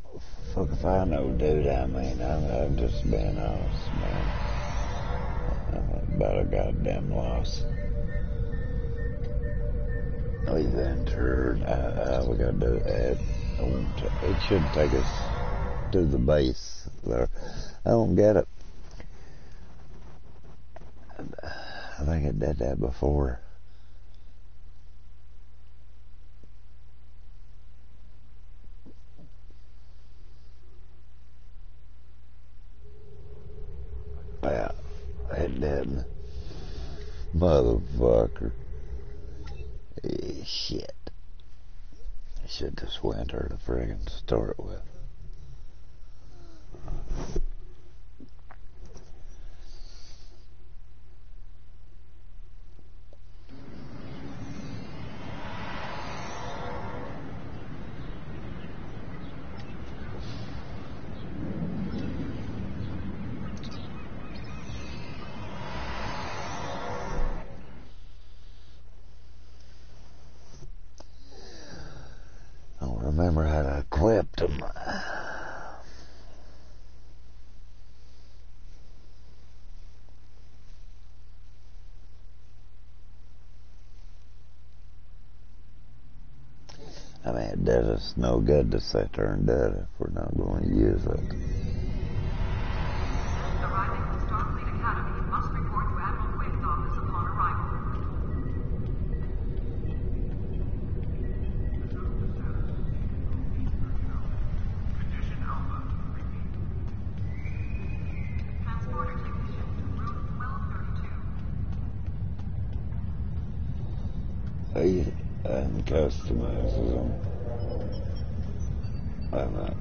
fuck if I know, dude. I mean, I'm just being honest, man. About a goddamn loss. We've entered. We gotta do it. It should take us to the base there. I don't get it. I think it did that before. Yeah, it didn't. Motherfucker. Shit. I should just went her to friggin' start with. I don't remember how to equip them. I mean, it does us no good to sit there and do it if we're not going to use it. Arriving at Starfleet Academy must report to Admiral Quinn's office upon arrival. Condition Alpha. Transporter technician to room 1232. And customizes them. I'm not.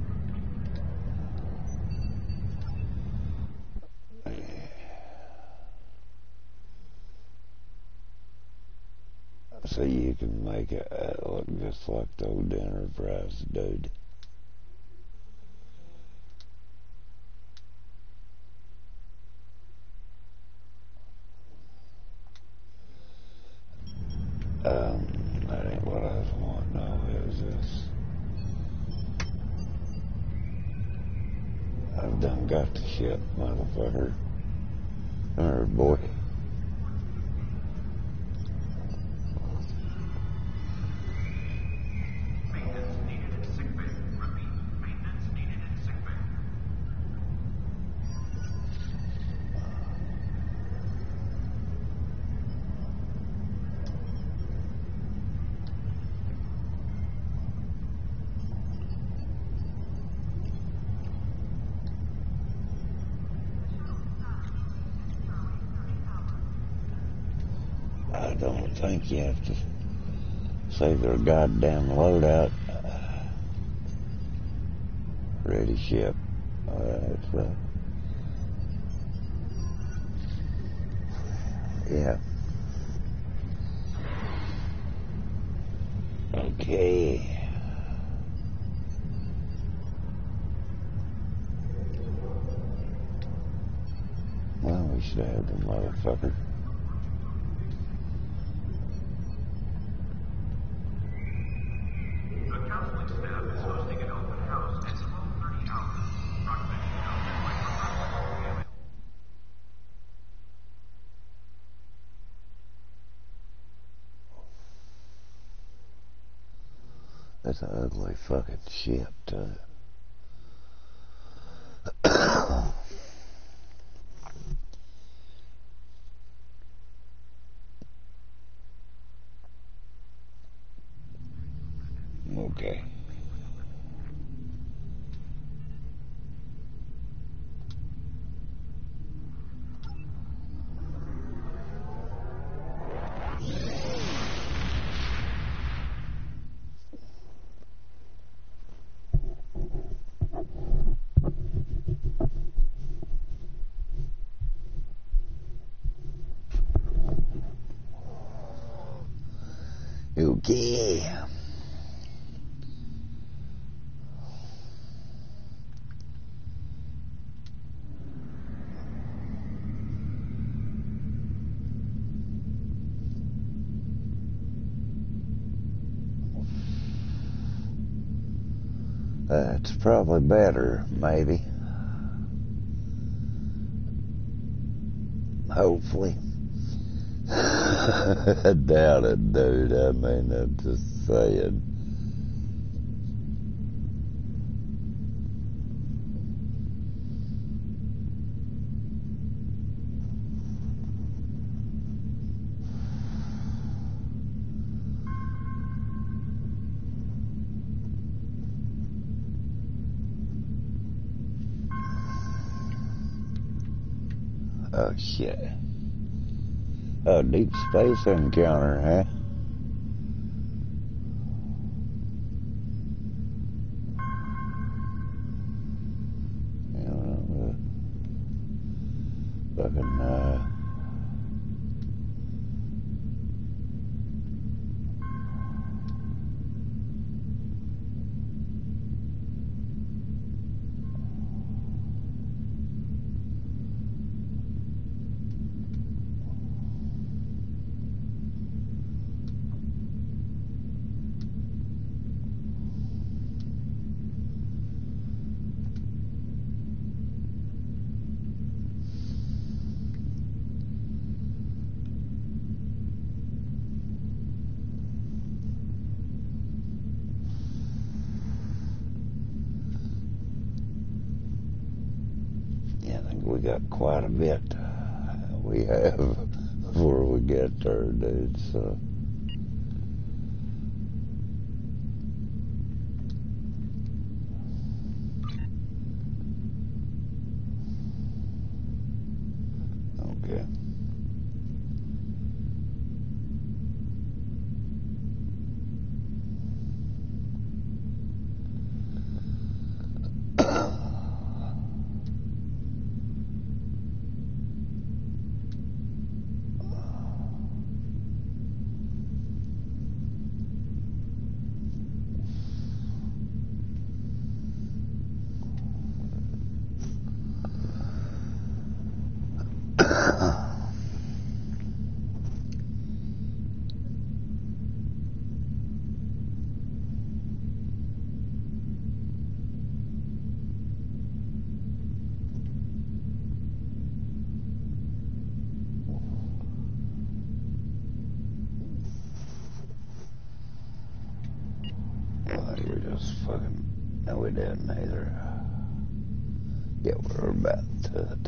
So you can make it look just like the old Enterprise, dude. That ain't what I was wanting. No, it was this. I've done got the shit, motherfucker. Or boy. Maintenance needed in sickbay. Repeat, maintenance needed in sickbay. I don't think you have to save their goddamn loadout. Ready ship. That's yeah. Okay. Well, we should have the motherfucker. The counseling staff is hosting an open house at 12:30 hours. Proclamation announcement by Professor. That's an ugly fucking ship, too. Okay. Okay. That's probably better, maybe. Hopefully. I doubt it, dude. I mean, I'm just saying. Oh, shit. Oh, deep space encounter, huh? You know, fucking, yeah, I think we got quite a bit. We have before we get there, dude, so. Okay. Well, we just fucking, no, we didn't either. Yeah, we're about to it.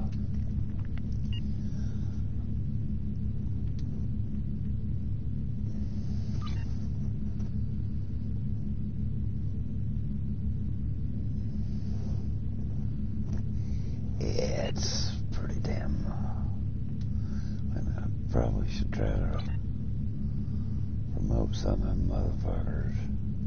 Yeah, it's pretty damn. I probably should try to promote some of them motherfuckers.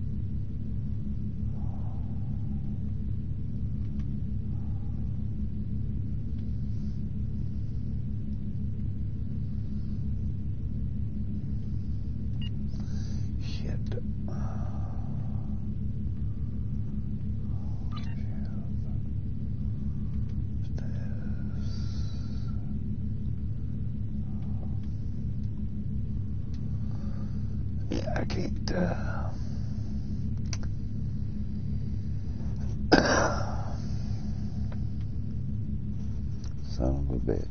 Shit. Yeah, I can't, son of a bitch.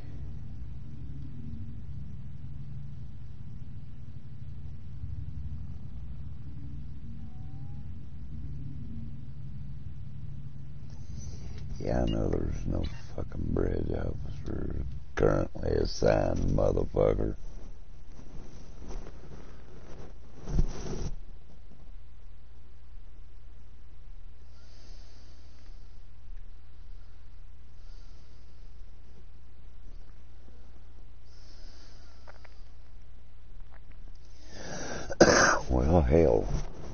Yeah, I know there's no fucking bridge officer currently assigned, motherfucker. Well, hell.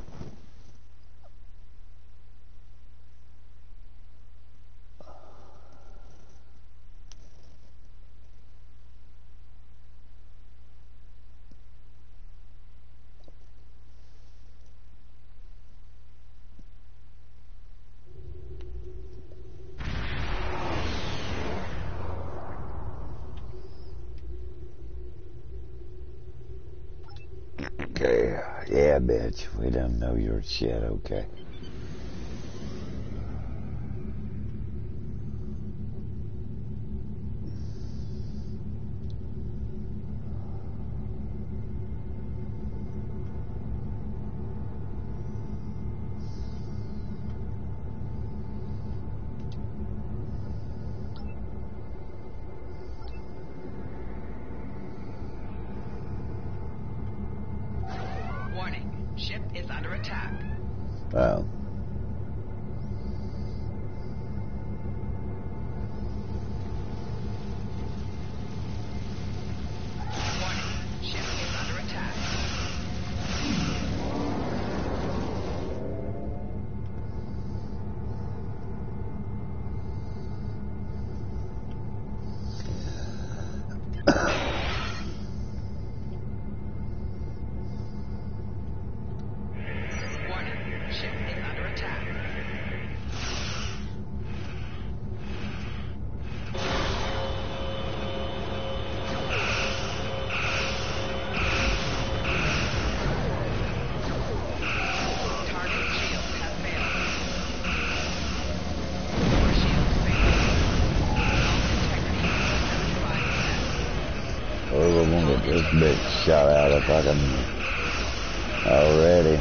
Okay, yeah, bitch, we don't know your shit, okay. is under attack. Oh. Warning, ship is under attack. Warning, ship is under attack. Target shields have failed. Core shields failing. Integrity 75%. We're gonna get this bitch shot out if I can already.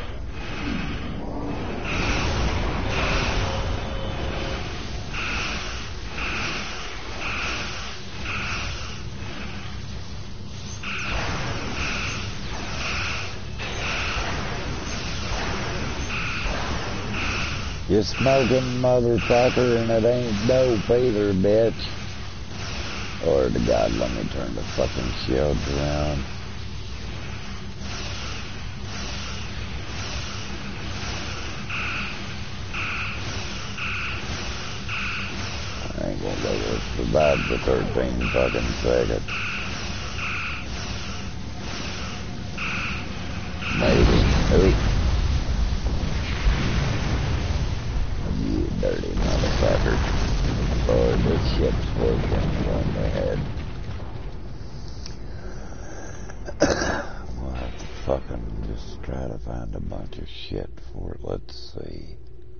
You smoking motherfucker, and it ain't dope either, bitch. Lord to God, let me turn the fucking shields around. I ain't gonna be able to survive for 13 fucking seconds. Maybe. Oop. You dirty motherfucker. Lord, this ship's working on the head. We'll have to fucking just try to find a bunch of shit for it. Let's see.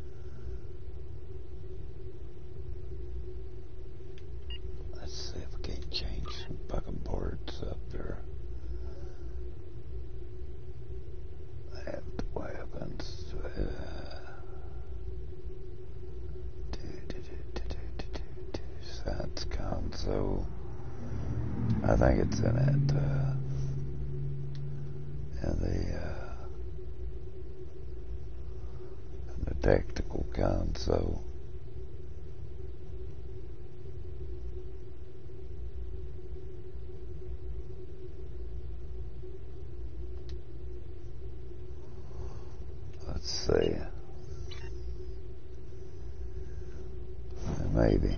Let's see if we can't change some fucking boards up there. And weapons. Science console. I think it's in it. In the tactical console. Let's see. Maybe.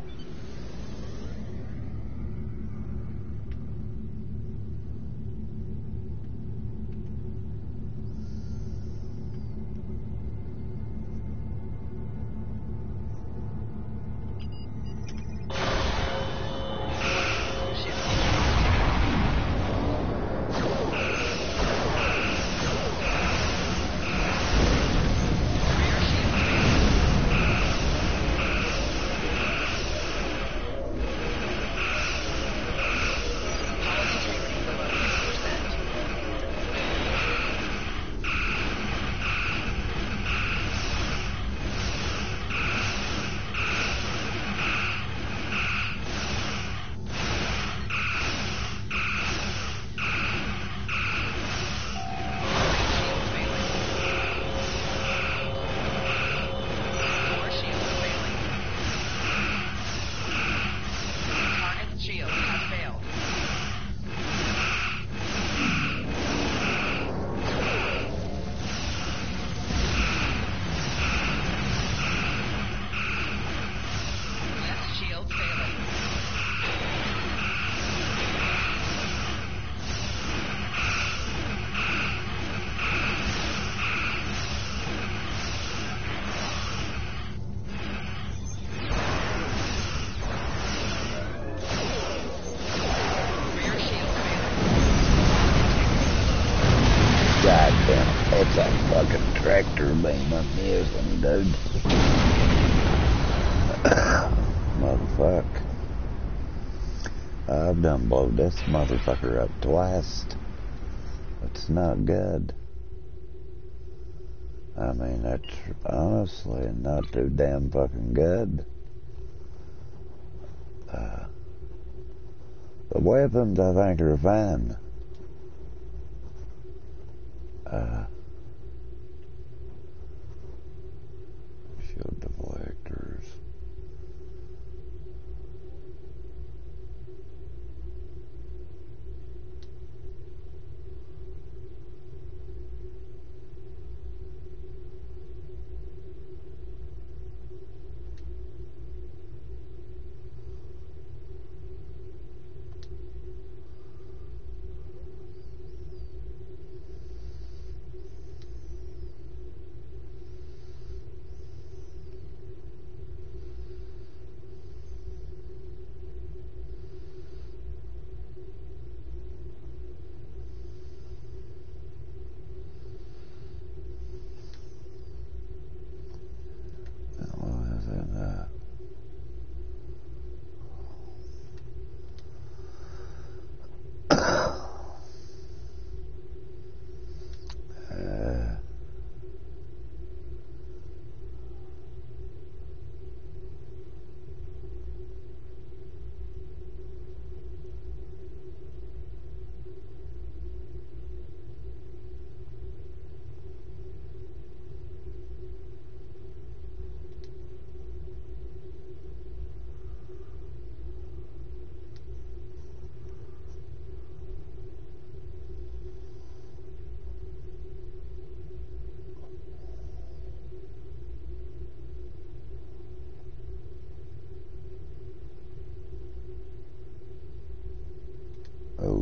It's a fucking tractor beam I'm using, dude. Motherfuck. I've done blowed this motherfucker up twice. It's not good. I mean, that's honestly not too damn fucking good. The weapons, I think, are fine.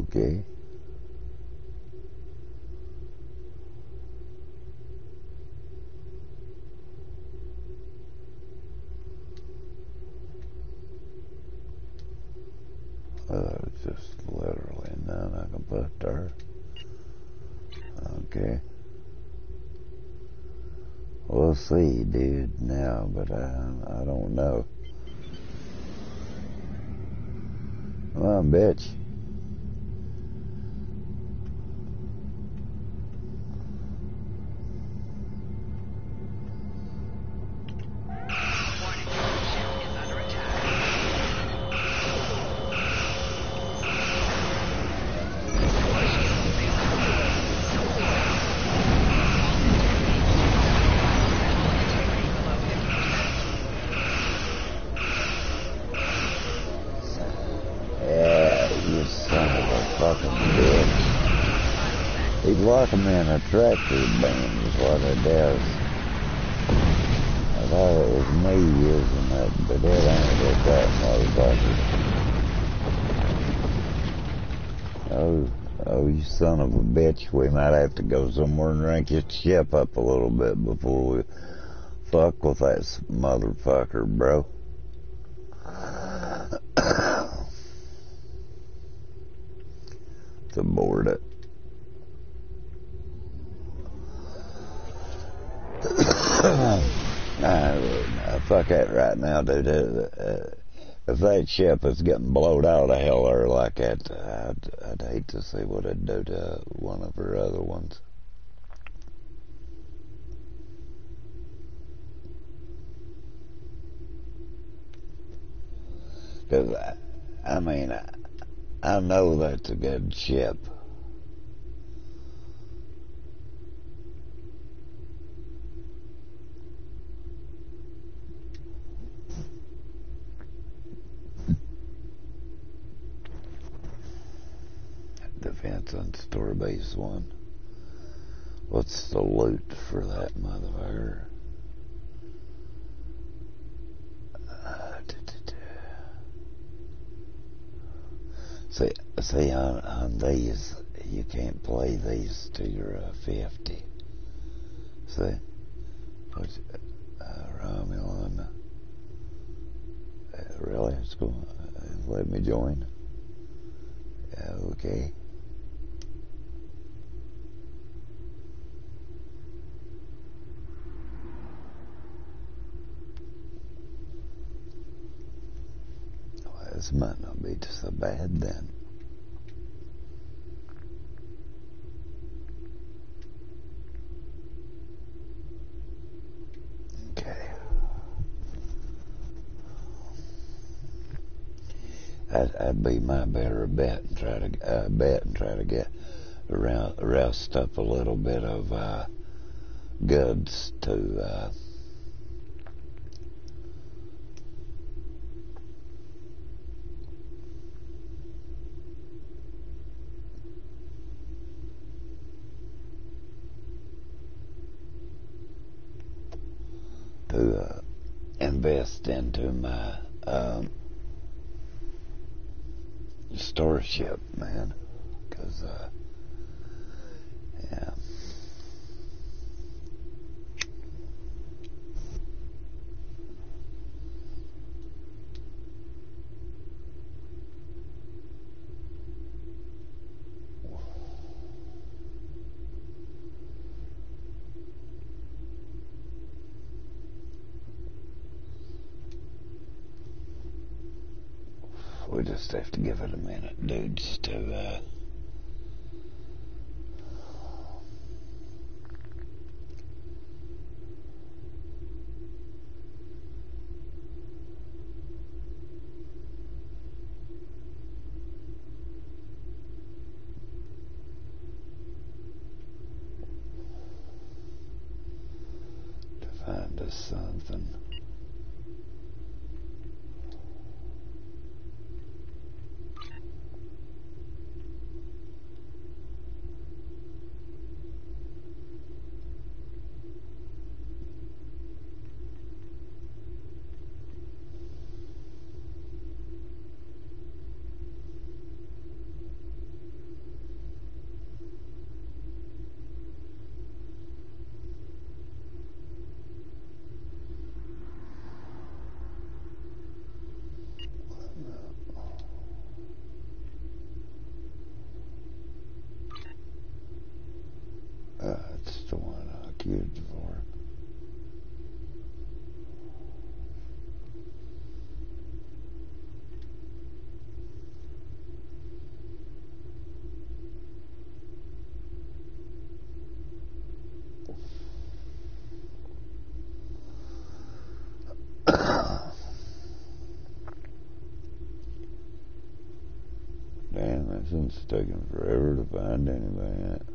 Okay. It's just literally none I can put there. Okay. We'll see, dude, now, but I don't know. Come on, bitch. Warning, ship is under attack. Yeah, you son of a fucking bitch. He's locking me in a tractor beam is what it does. I thought it was me using it, but it ain't with that motherfucker. Oh, you son of a bitch. We might have to go somewhere and rank your ship up a little bit before we fuck with that motherfucker, bro. To board it. Fuck that right now, dude. If that ship is getting blowed out of hell or like that, I'd hate to see what it'd do to one of her other ones. Because, I mean, I know that's a good ship. Defense on Store Base 1. What's the loot for that motherfucker? See on these, you can't play these till you're 50. See? Romulan. Really? It's cool. Let me join. Okay. Well, this might not be so bad then. Okay. That'd be my better bet and try to get rest up a little bit of goods to invest into my store ship, man, because yeah. We just have to give it a minute, dudes, to find us something. This one's taking forever to find anything at.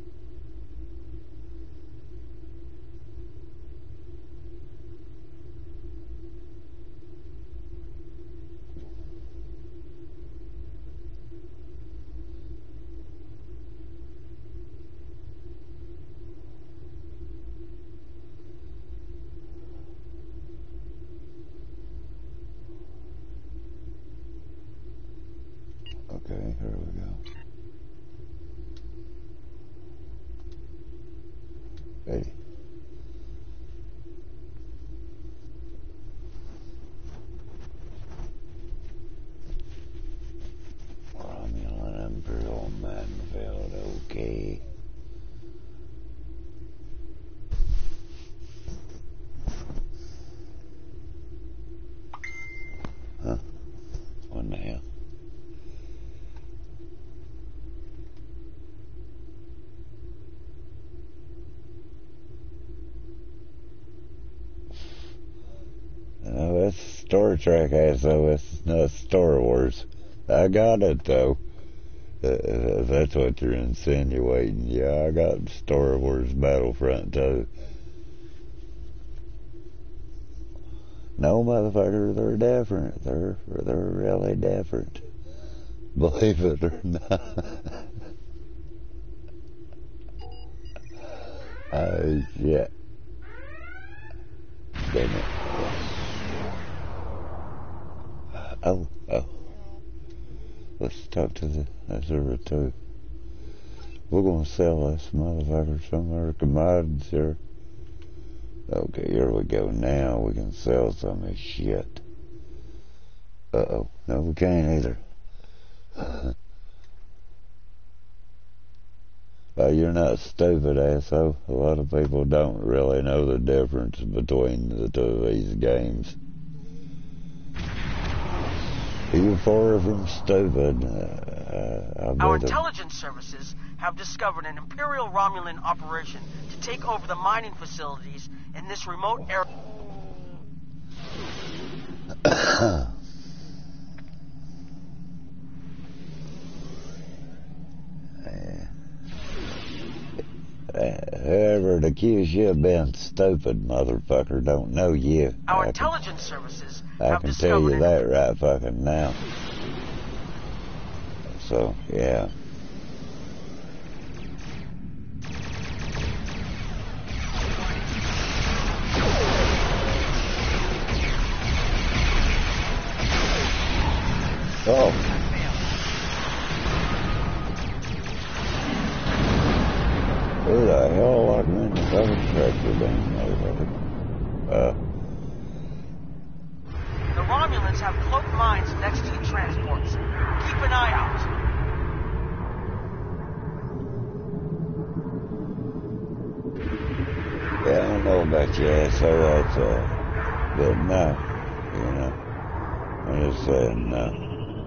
Okay, here we go. Hey. Romulan Imperial Manfield, okay. Huh? What the hell? No, it's Star Trek, so it's not Star Wars. I got it, though. That's what you're insinuating. Yeah, I got Star Wars Battlefront, too. No, motherfucker, they're different. They're really different. Believe it or not. Oh, shit. Damn it. Oh. Let's talk to the Azura too. We're gonna sell this motherfucker some of our commodities here. Okay, here we go. Now we can sell some of this shit. Uh-oh. No, we can't either. You're not stupid, asshole. A lot of people don't really know the difference between the two of these games. You're far from stupid. Our intelligence services have discovered an Imperial Romulan operation to take over the mining facilities in this remote area. Whoever accused you of being stupid, motherfucker, don't know you. Our intelligence services I have can discovered tell you that right fucking now. So, yeah. Oh. Who the hell locked me in the fucking tractor, damn motherfucker? The Romulans have cloaked mines next to the transports. Keep an eye out. Yeah, I don't know about you, asshole. That's, but no, you know. I'm just saying no.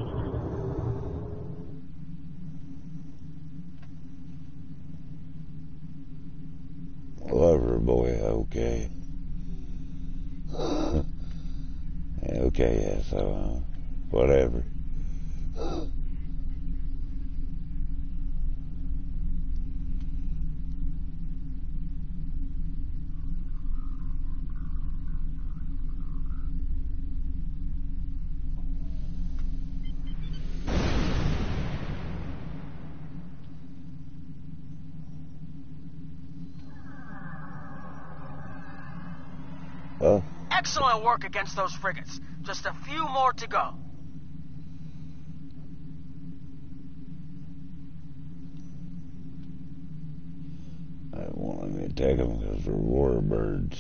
Lover boy, okay. Okay, yeah, so, whatever. Oh. Excellent work against those frigates. Just a few more to go. I won't let me attack them because they're warbirds.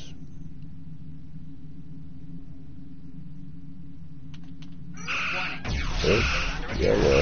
Oh, yeah, well.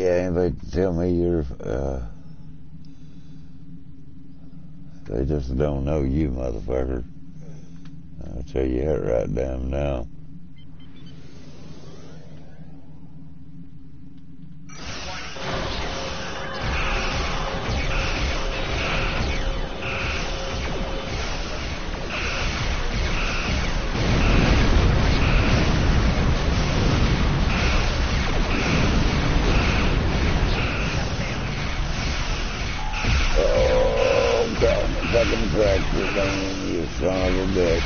Yeah, anybody tell me you're, they just don't know you, motherfucker. I'll tell you that right down now. Fucking tractor down, you son of a bitch.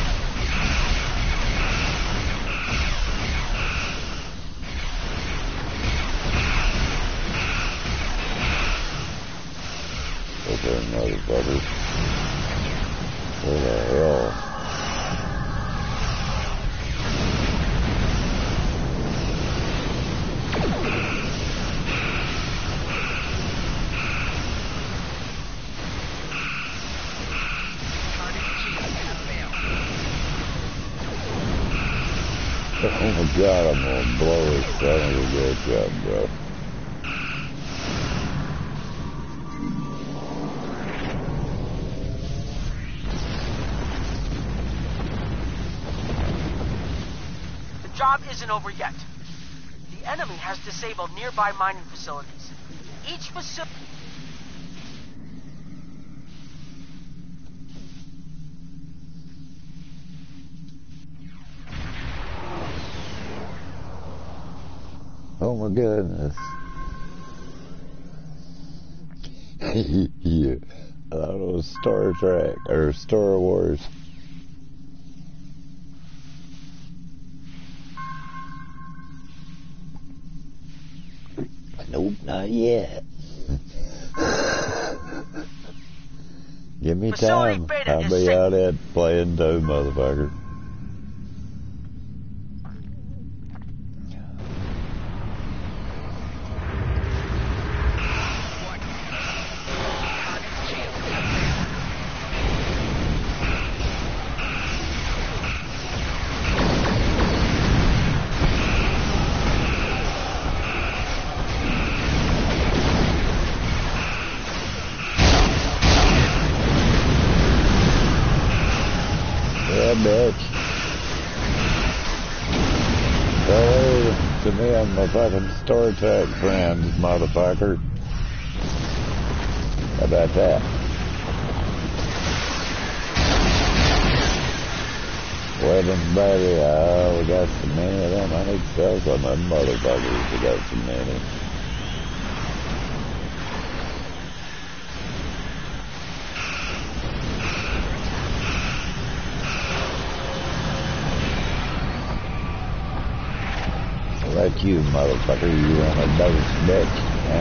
Okay, motherfucker. What the hell? Oh my God, I'm gonna blow this son of a bitch up, bro. The job isn't over yet. The enemy has disabled nearby mining facilities. Each facility... Oh my goodness. Yeah. I thought it was Star Trek or Star Wars. Nope, not yet. Give me time. I'll be out at playing too, motherfucker. Bitch. Well, to me, I'm a fucking Star Trek friend, motherfucker. How about that? Weapons, baby. Oh, we got so many of them. I need to sell some of them motherfuckers. We got so many. Like you, motherfucker, you want a dose, bitch, huh?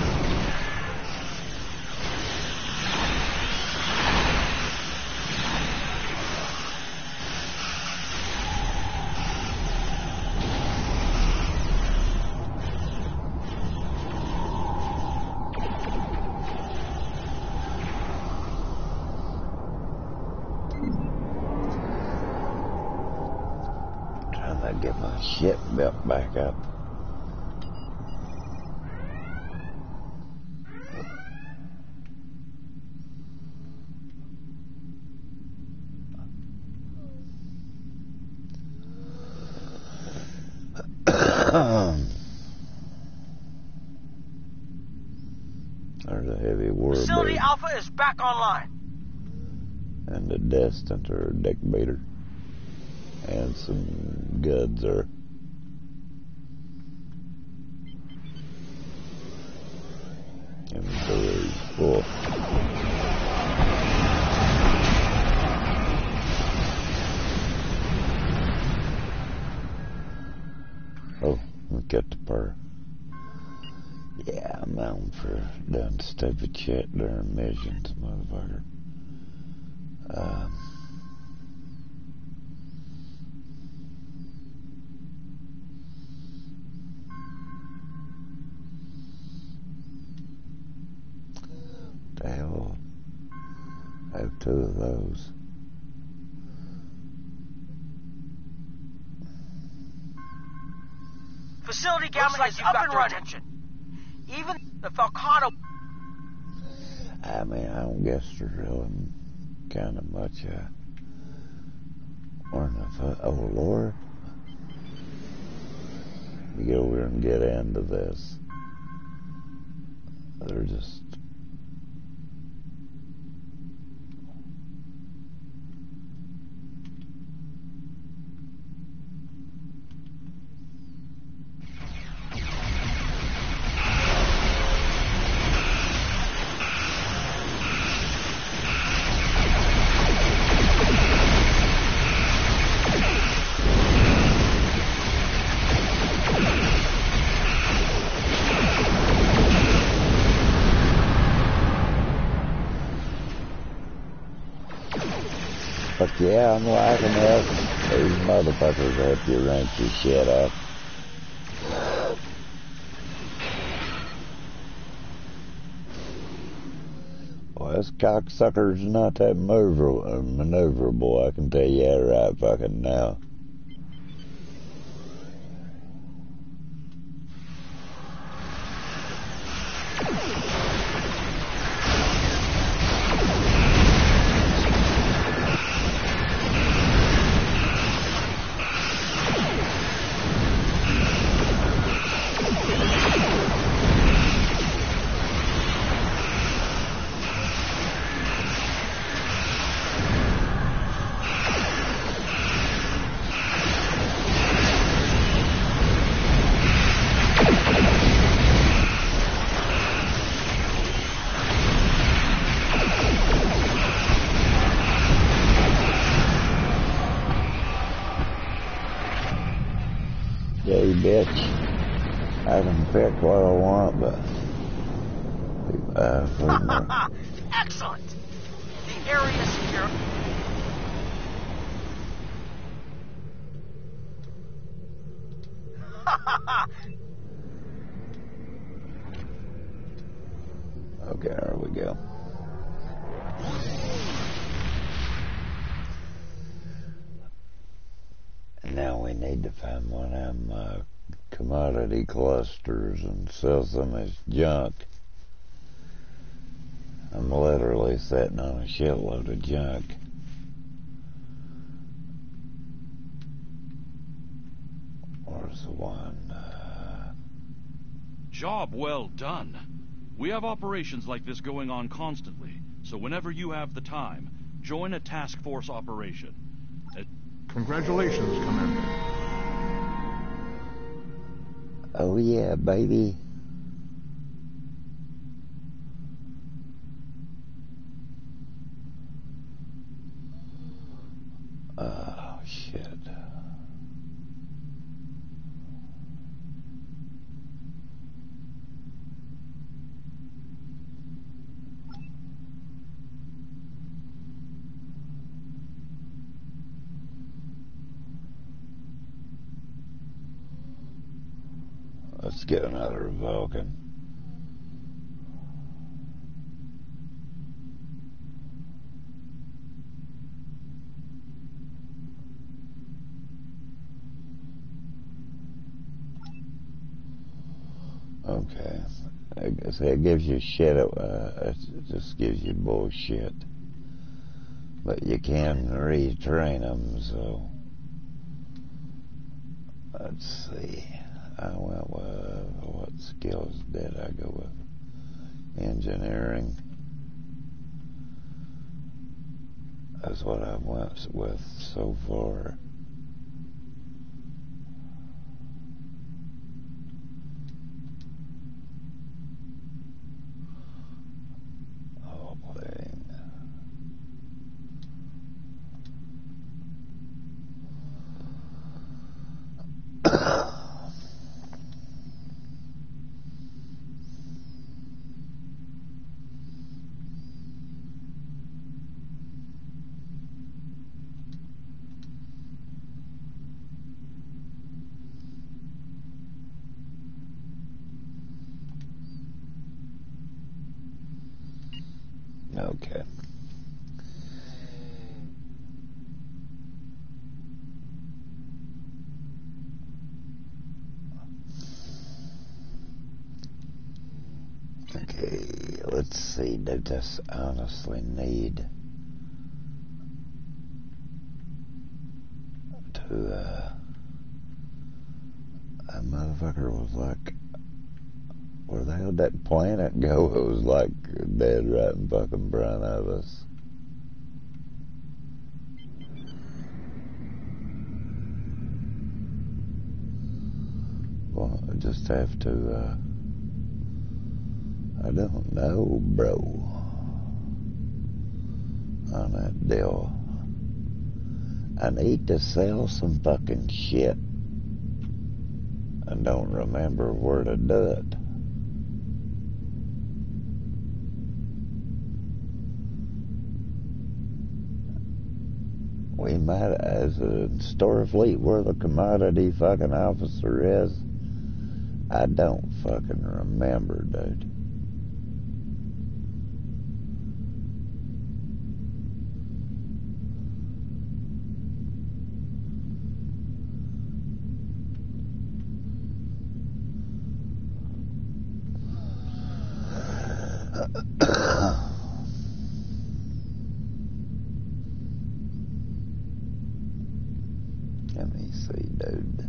Get my shit belt back up. There's a heavy warbird. Facility Alpha is back online. And the Death Center deck beater. And some goods there. Inventory's full. Oh, look at the part. Yeah, I'm out for doing stupid shit during missions, motherfucker. The hell, I have 2 of those. Facility Gamma is up and running. Even the Falcado... I mean, I don't guess there's really kind of much oh, Lord. You go over and get into this. They're just... But yeah, I'm liking that. These motherfuckers help you rank your shit up. Well, this cocksucker's not that maneuverable, I can tell you that right fucking now. Hey, bitch. I can pick what I want, but... Excellent! The area is secure. Okay, there we go. And now we need to find one of them commodity clusters and sell some as junk. I'm literally sitting on a shitload of junk. Where's the one? Job well done. We have operations like this going on constantly, so whenever you have the time, join a task force operation. Congratulations, Commander. Oh yeah, baby. Oh, shit. Let's get another Vulcan. Okay. I guess it gives you shit. It just gives you bullshit. But you can retrain them, so... Let's see. I went with... What skills did I go with? Engineering. That's what I went with so far. Oh, boy. Okay. Let's see, they just honestly need to, that motherfucker was like, where the hell did that planet go? It was like dead right in fucking front of us. Well, I just have to, I don't know, bro, on that deal. I need to sell some fucking shit. I don't remember where to do it. We might, as a Starfleet where the commodity fucking officer is, I don't fucking remember, dude. Let me see, dude.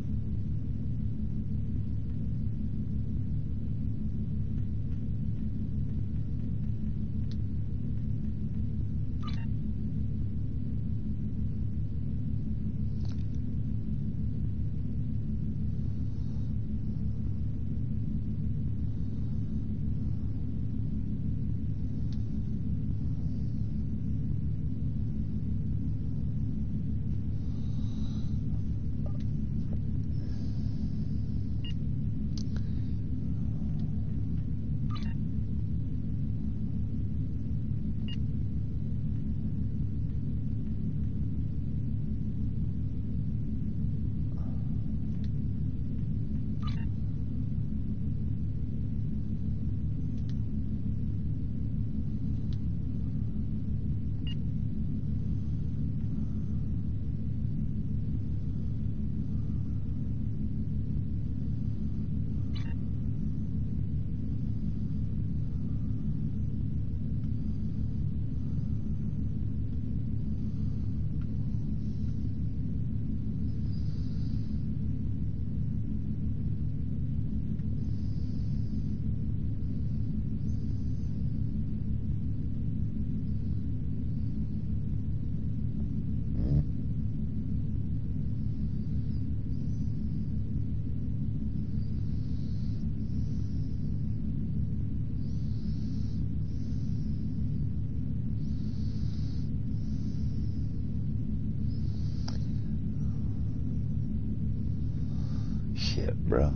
Shit, bro.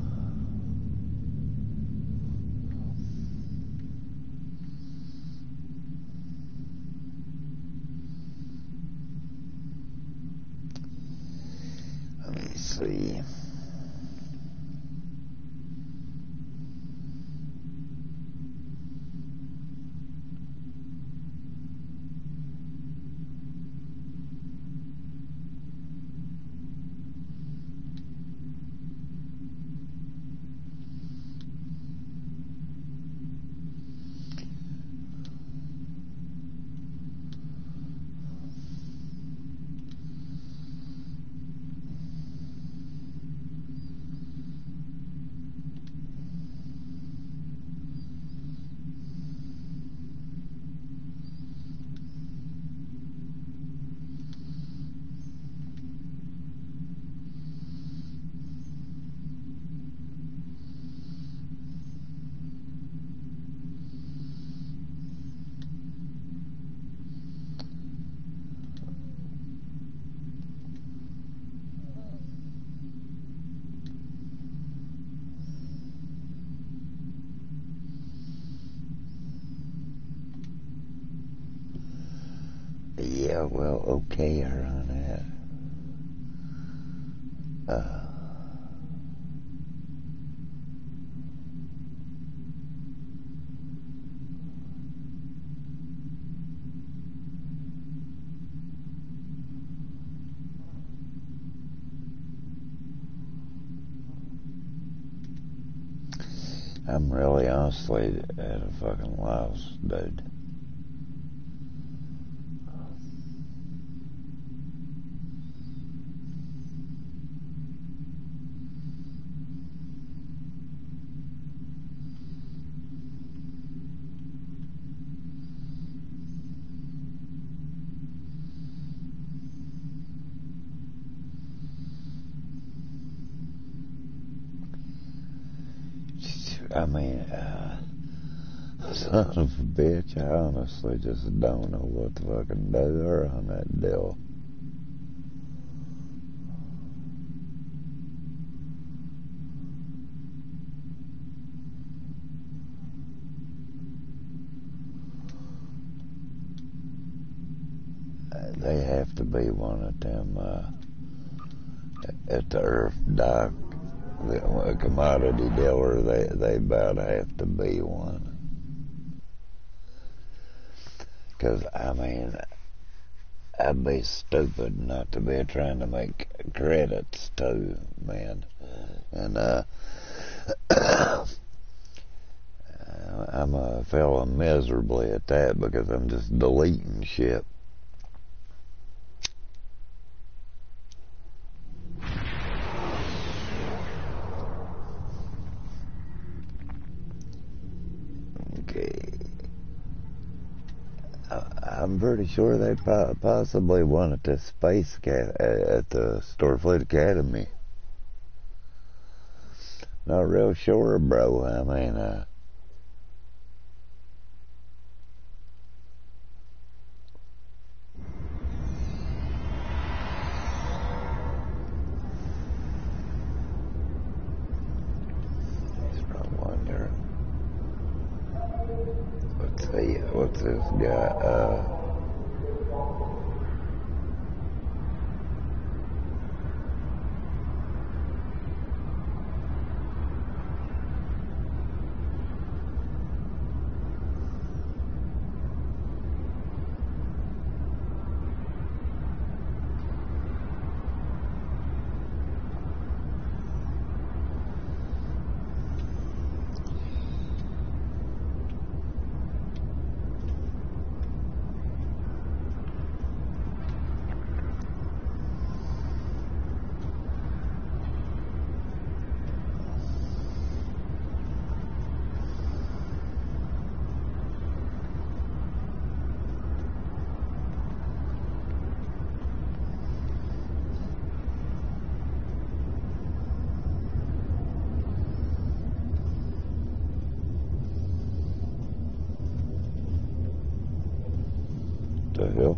Let me see. Yeah, well, okay, on that. I'm really honestly at a fucking loss, dude. I mean, son of a bitch, I honestly just don't know what to fucking do around that deal. They have to be one of them, at the Earth dock. The commodity dealer, they about have to be one. Because, I mean, I'd be stupid not to be trying to make credits too, man. And, I'm failing miserably at that because I'm just deleting shit. I'm pretty sure they possibly won at the at the Starfleet Academy. Not real sure, bro. I mean, what's this guy, the hell?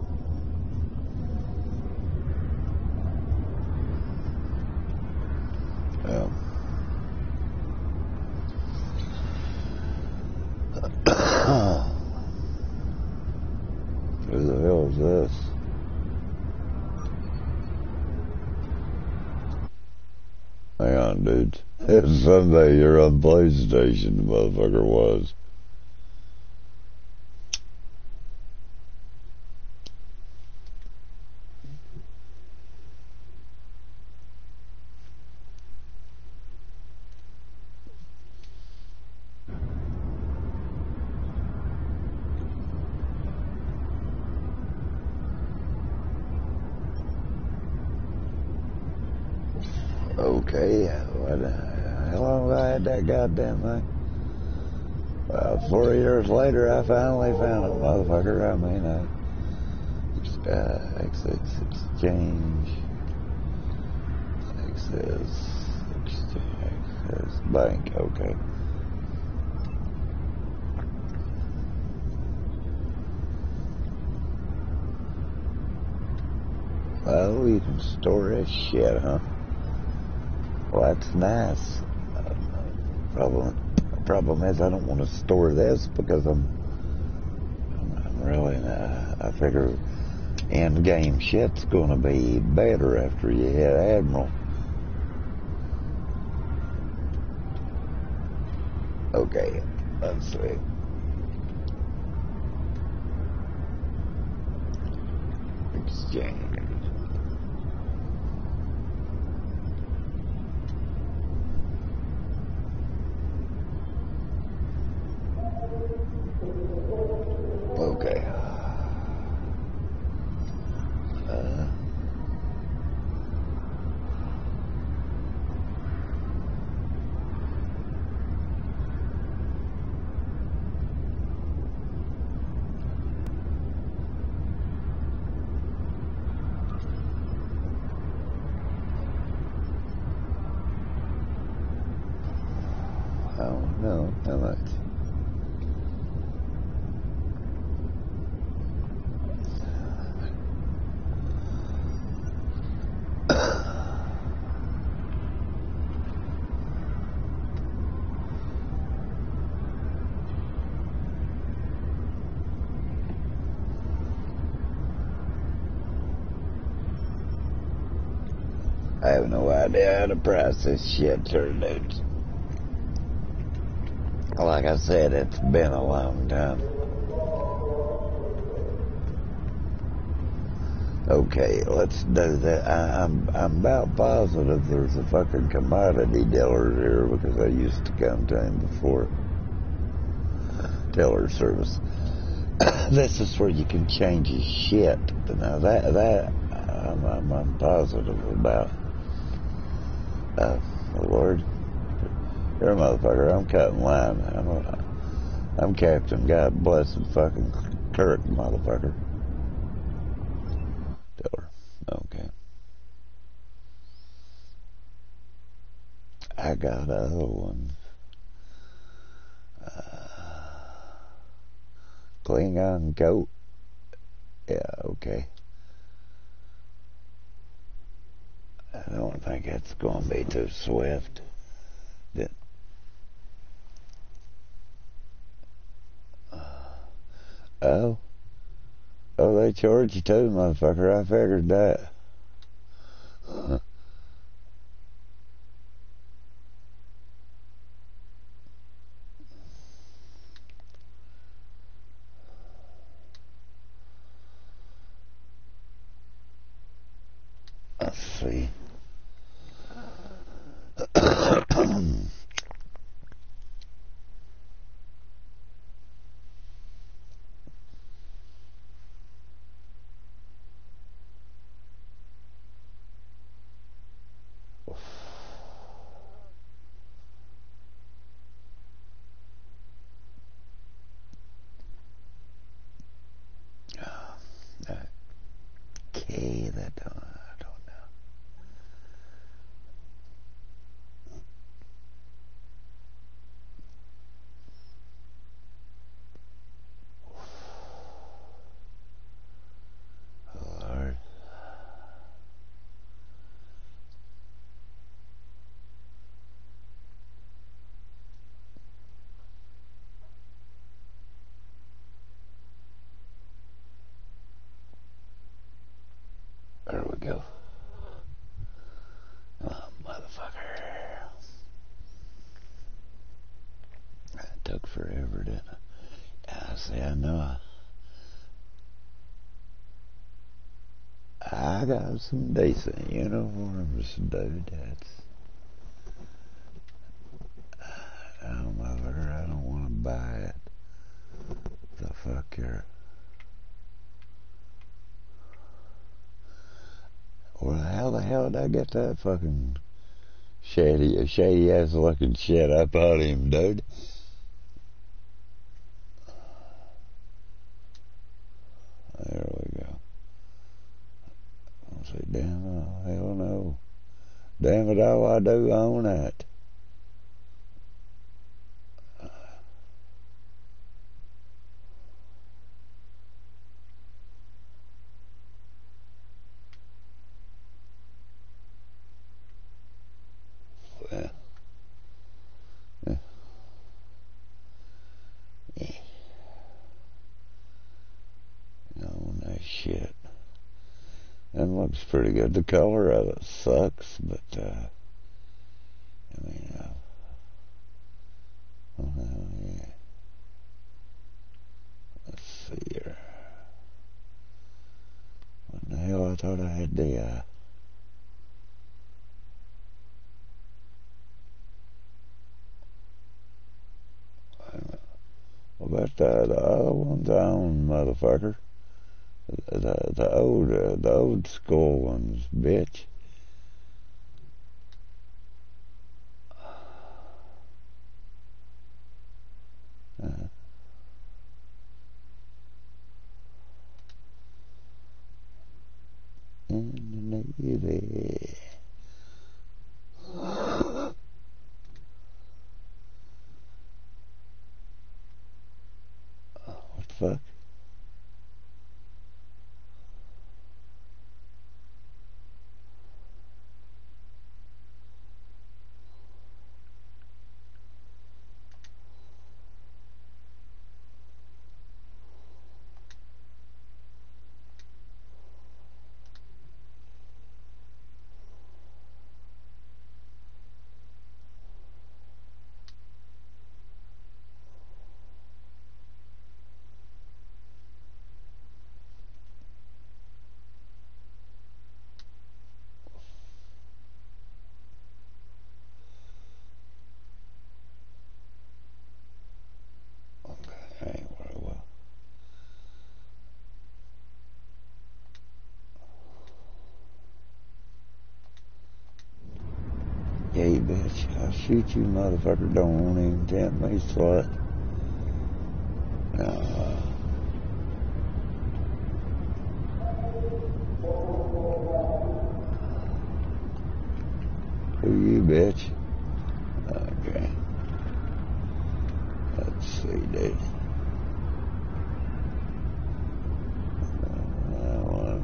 Who the hell is this? Hang on, dude. Someday you're on PlayStation, the motherfucker was. Okay, how long have I had that goddamn thing? 4 years later, I finally found it, motherfucker. I mean, exchange, access bank, okay. Oh, you can store this shit, huh? Well, that's nice. Problem is I don't want to store this because I'm really, I figure end game shit's gonna be better after you hit Admiral. Okay, let's see. Exchange. Oh, no, how much? I have no idea how to price this shit, dudes. Like I said, it's been a long time. Okay, let's do that. I'm about positive there's a fucking commodity dealer here because I used to come to him before. Dealer service. This is where you can change his shit. Now that I'm positive about. Lord, you're a motherfucker. I'm cutting line. I'm Captain God bless fucking Kirk, motherfucker. Dealer. Okay. I got other ones. Klingon goat. Yeah, okay. I don't think it's going to be too swift. Oh, they charge you too, motherfucker. I figured that. Let's see. Okay, I don't know. Lord. There we go. Oh, motherfucker. That took forever, didn't it? I say, I know. I got some decent uniforms, dude. Oh, motherfucker, I don't want to buy it. The fuck here. Well, how the hell did I get that fucking shady ass looking shit up on him, dude? There we go. I'll say, damn, oh, hell no. Damn it all, I do own that. Shit. That looks pretty good. The color of it sucks, but I mean, yeah. Let's see here. What the hell? I thought I had the what about the other ones I own, motherfucker? The old school ones, bitch. In the Navy. Hey, bitch, I'll shoot you, motherfucker. Don't even tempt me, slut. Who you, bitch? Okay. Let's see, dude. That one.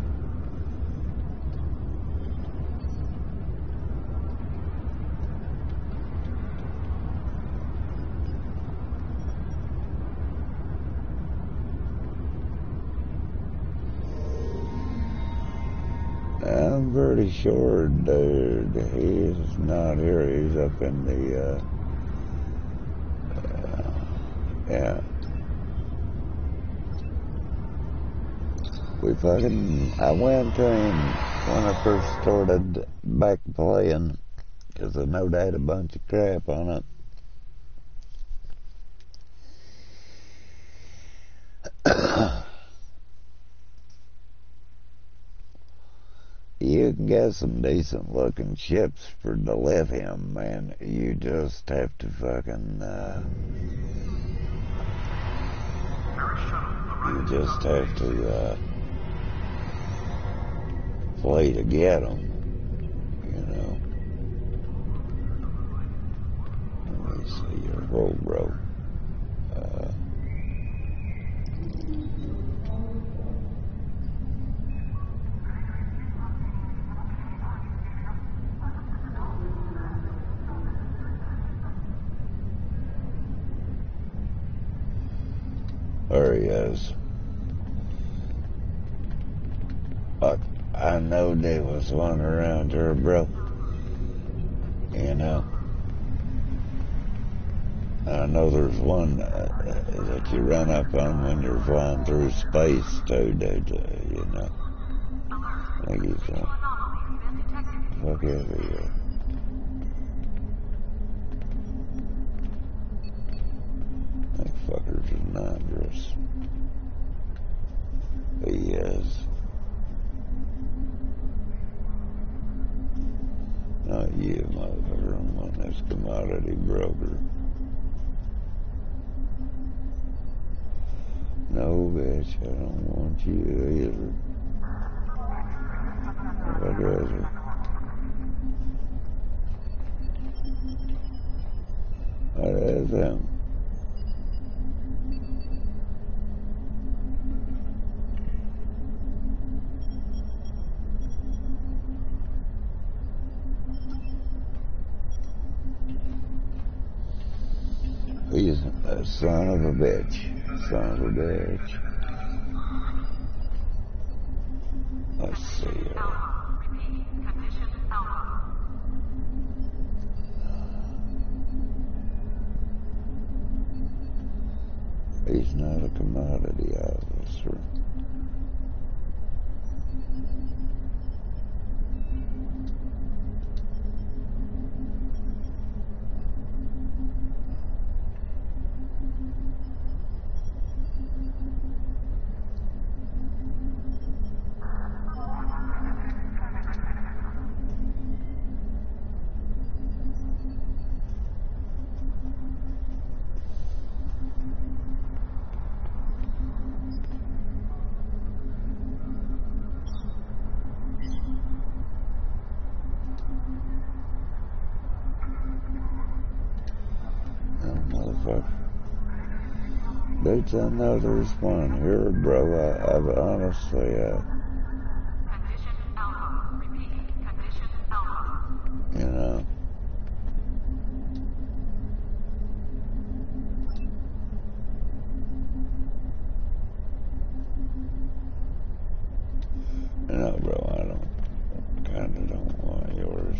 I'm pretty sure, dude, he's not here. He's up in the, yeah. I went to him when I first started back playing, because I know they had a bunch of crap on it. You can get some decent looking ships for the lithium, man. You just have to fucking, you just have to, play to get them, you know. Let me see your roll, bro. There he is. I know there was one around here, bro. You know. I know there's one that you run up on when you're flying through space, too, dude. You know. I think he's fuck out of here. That fucker's dangerous. He is. Not you, motherfucker. I'm on this commodity broker. No, bitch, I don't want you either. What was it? What is him? He's a son of a bitch. Son of a bitch. Let's see. He's not a commodity officer. Dudes, I know there's one here, bro. I've honestly, you know. No, bro, I kinda don't want yours.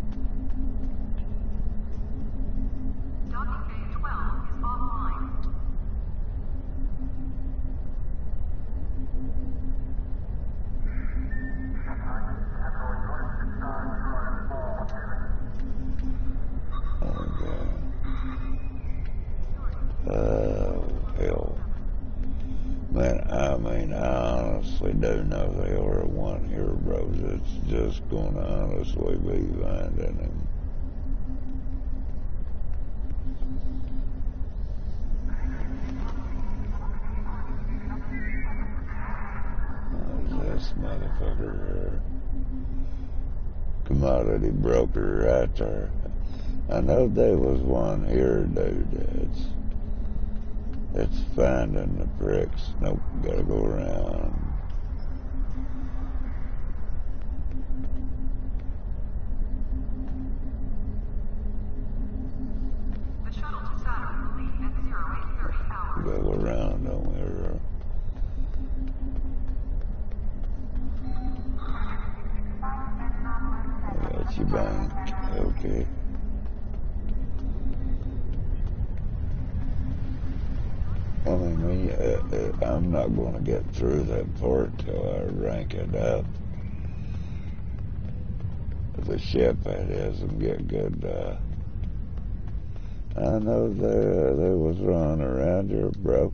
Hell. Man, I mean, I honestly do know they are one here, bros. It's just gonna honestly be finding him. commodity broker right there. I know there was one here, dude. It's finding the pricks. Nope, gotta go around. The shuttle to Saturn will leave at 0830 hours. Go around on there. Got your bank. Okay. I mean, I'm not going to get through that part till I rank it up. The ship, that is, and get good. I know there was one around here, bro.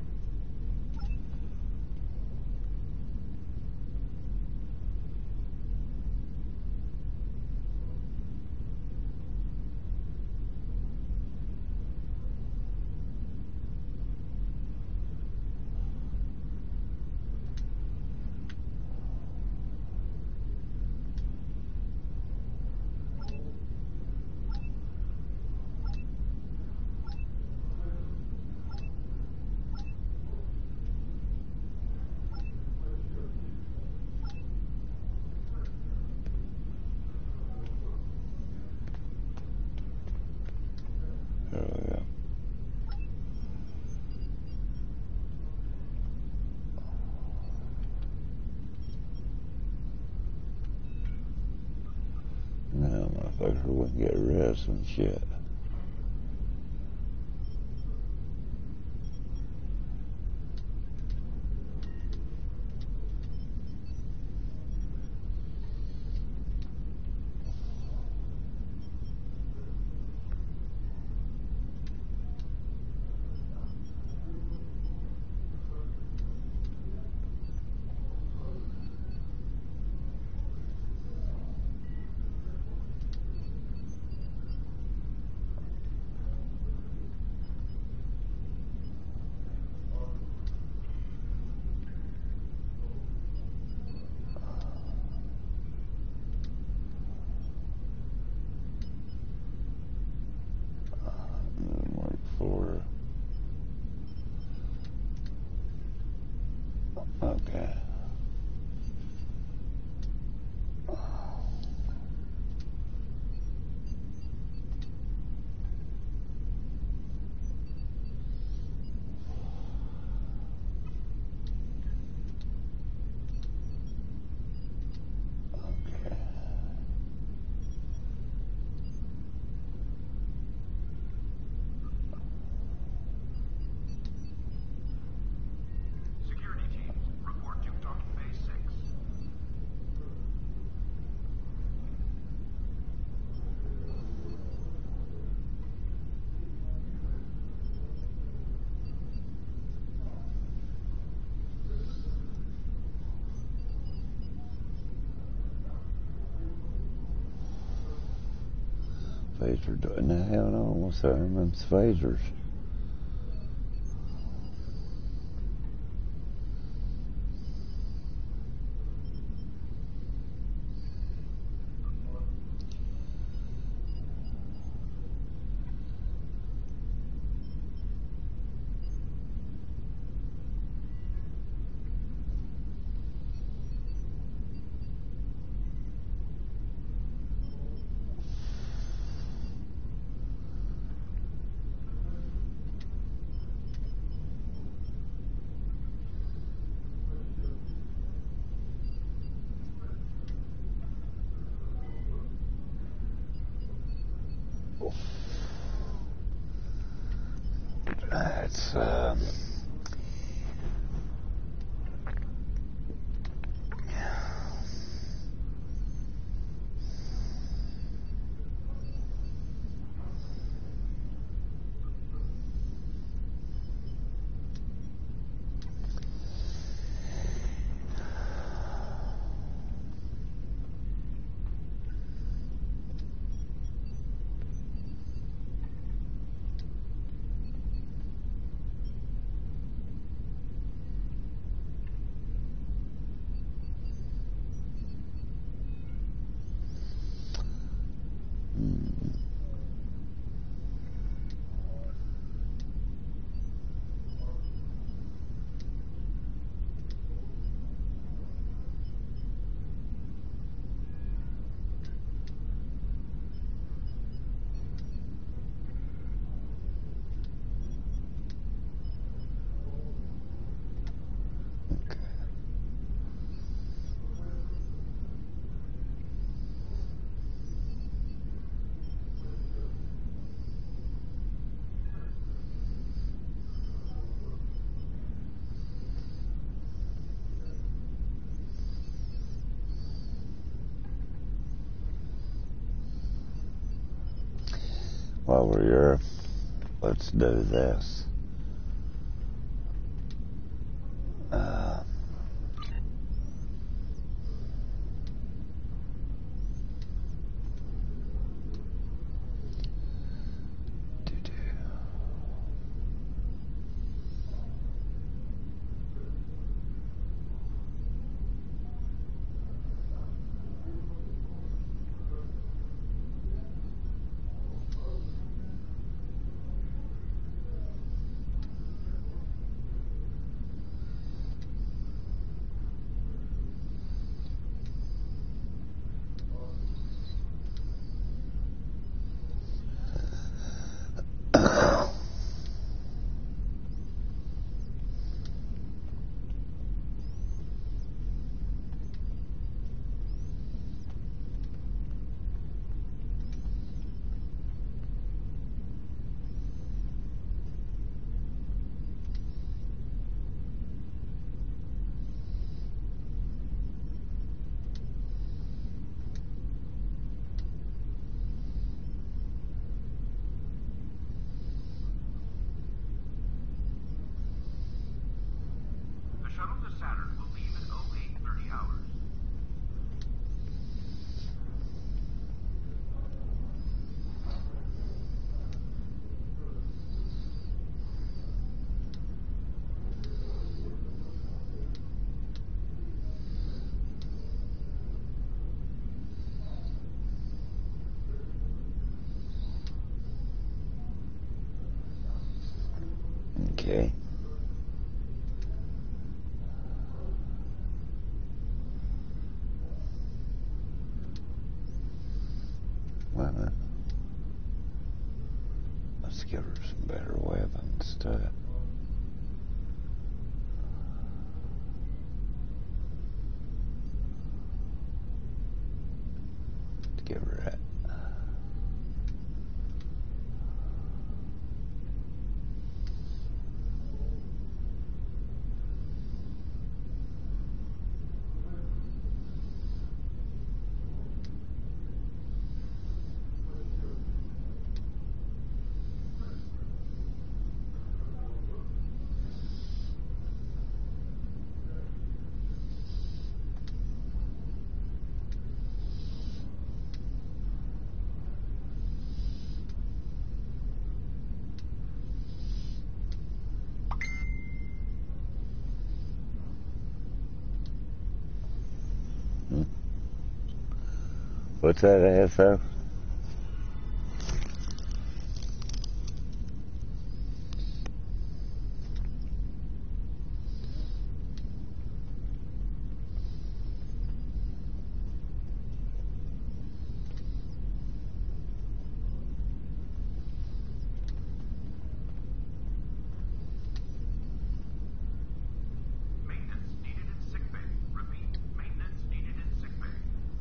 Now, motherfucker, we can get rest and shit. Okay. Security teams, report to docking bay 6. Phaser doing the hell no, what's that? Them phasers. That's while we're here, let's do this. The shuttle to Saturn will leave at 0830 hours. Okay. Wait a minute. Let's give her some better weapons to it. Let's give her that. What's that ASO? Maintenance needed in sickbay. Repeat, maintenance needed in sickbay.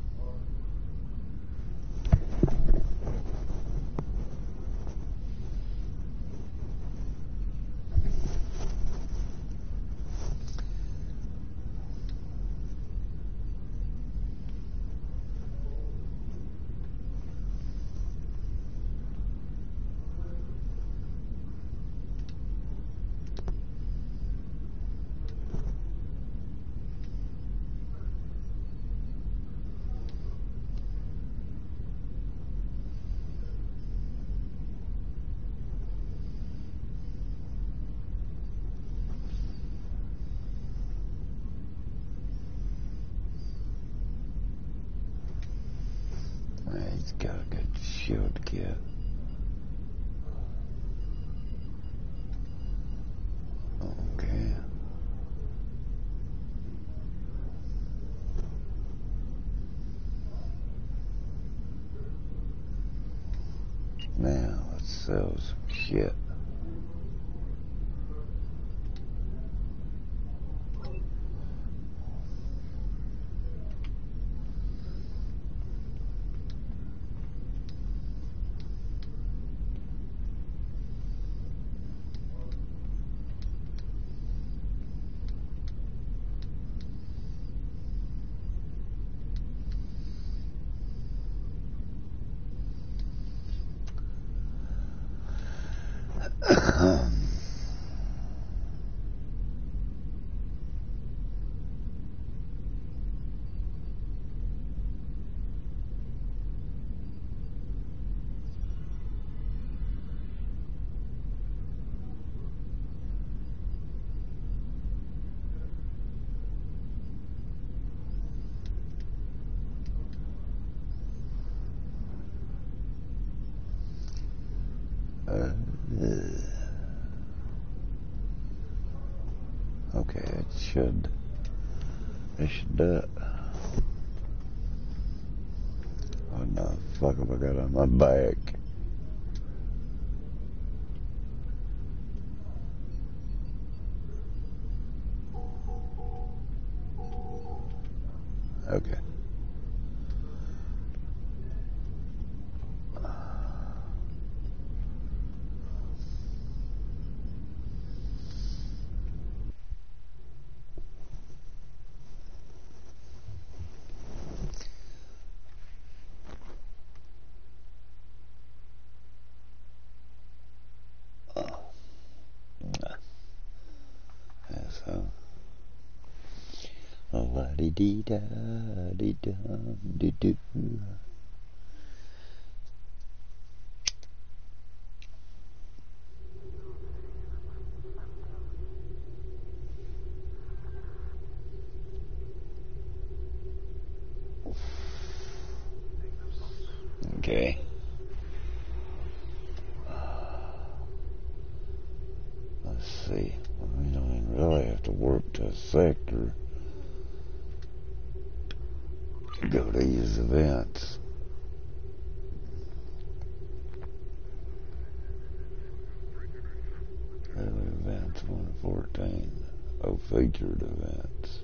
He's got a good shield kit. Okay. Now let's sell some shit. Okay, it should do it. What the fuck have I got on my back? Okay. So, la di dee da dee da dee doo. Okay. Let's see. We don't even really have to work to a sector to go to these events. Early events 114. Oh, featured events.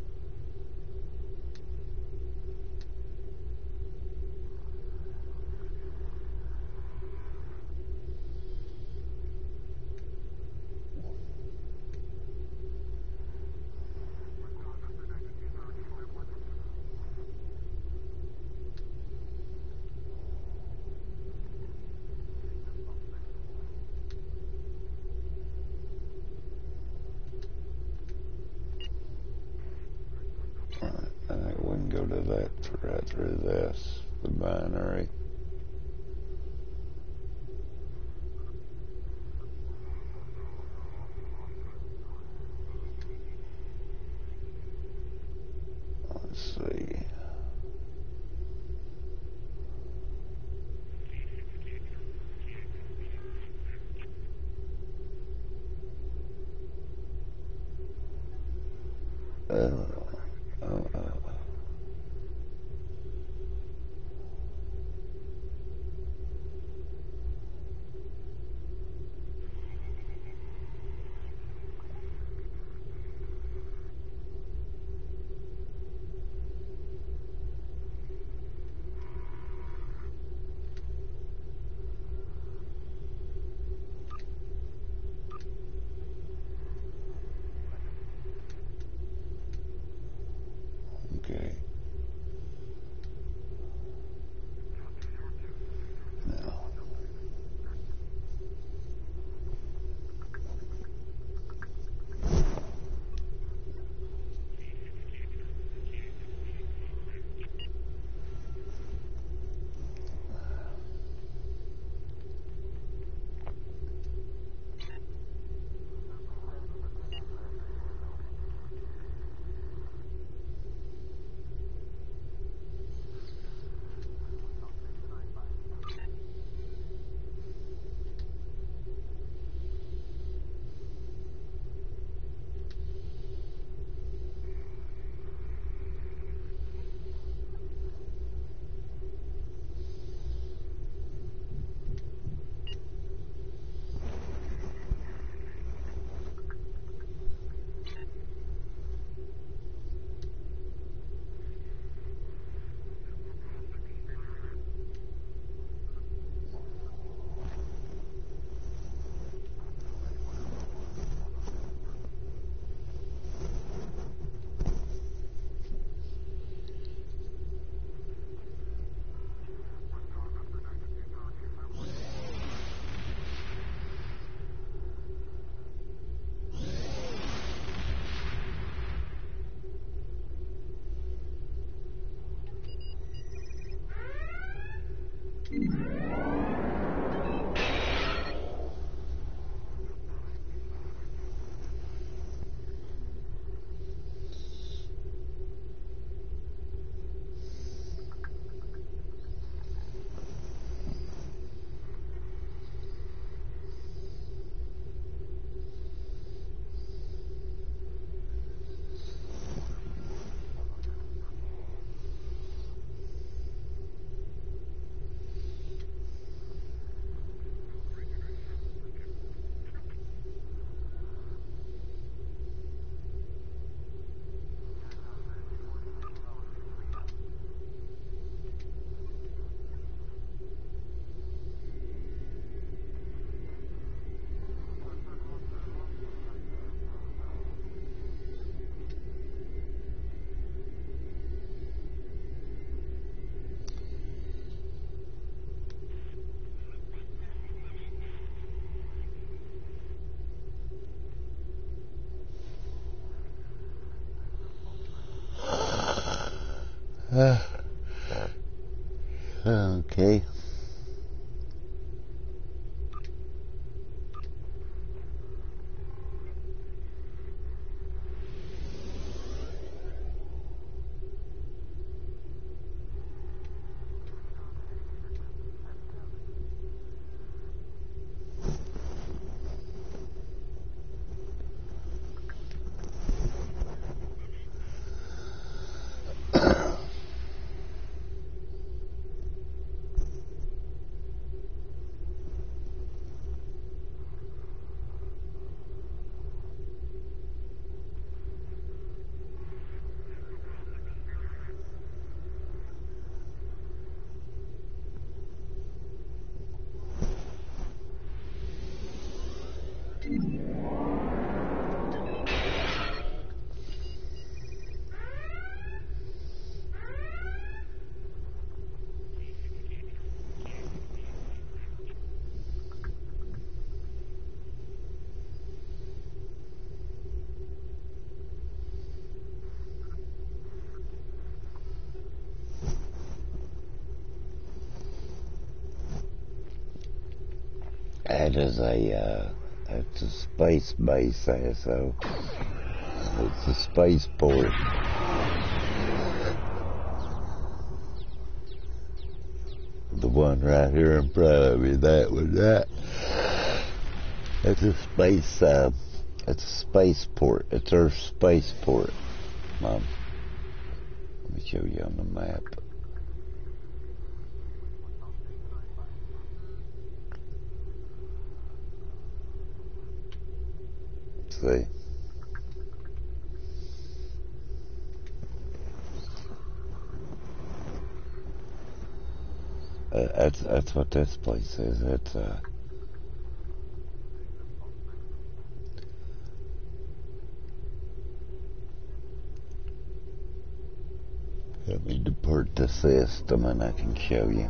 I think we can go to that right through this, the binary. Let's see. Oh, oh, oh. Okay. Now. That is it's a space base, so it's a spaceport. The one right here in front of me, that was that. It's a spaceport. It's Earth spaceport, Mom. Let me show you on the map. See? That's what this place is. It's let me depart the system and I can show you.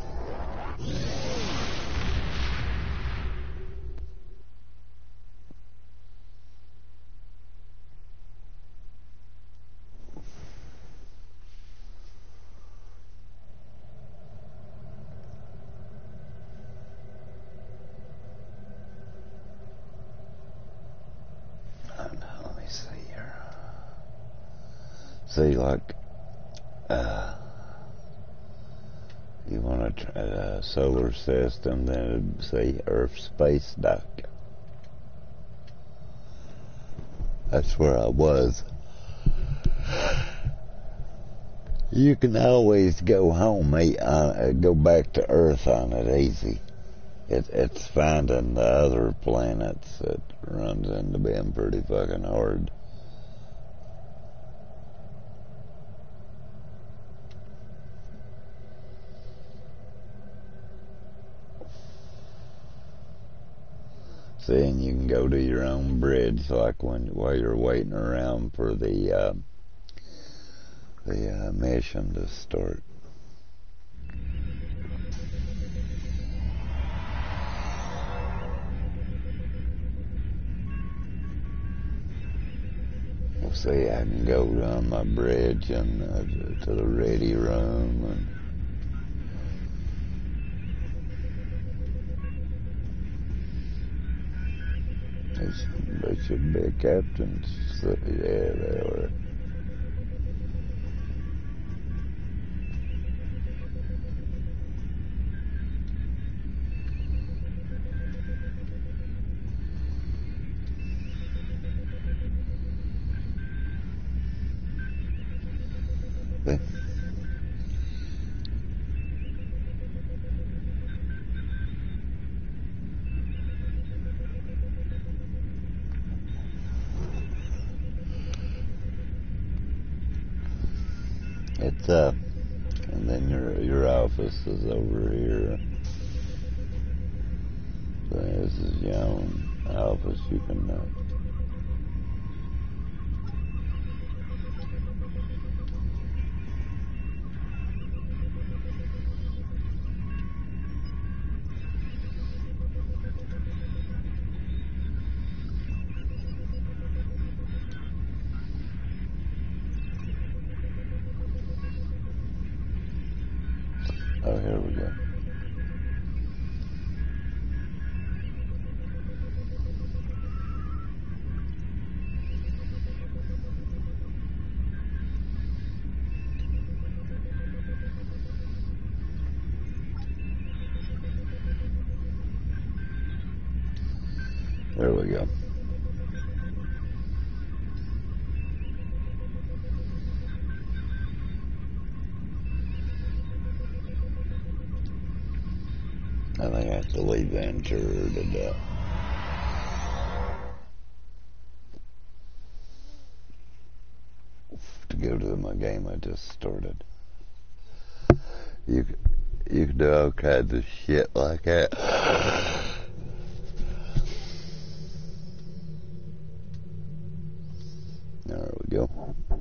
Let me see here. See, like, you want a solar system, then it'd say Earth Space Dock. That's where I was. You can always go home, go back to Earth on it easy. It's finding the other planets that runs into being pretty fucking hard. See, and you can go to your own bridge, like while you're waiting around for the mission to start. Well, see, I can go on my bridge and to the ready room and. They should be captains. Yeah, they are. It's and then your office is over here. So this is your own office. You can oh, here we go. There we go. I think I have to leave Ventura to do. To go to my game I just started. You can do all kinds of shit like that. There we go.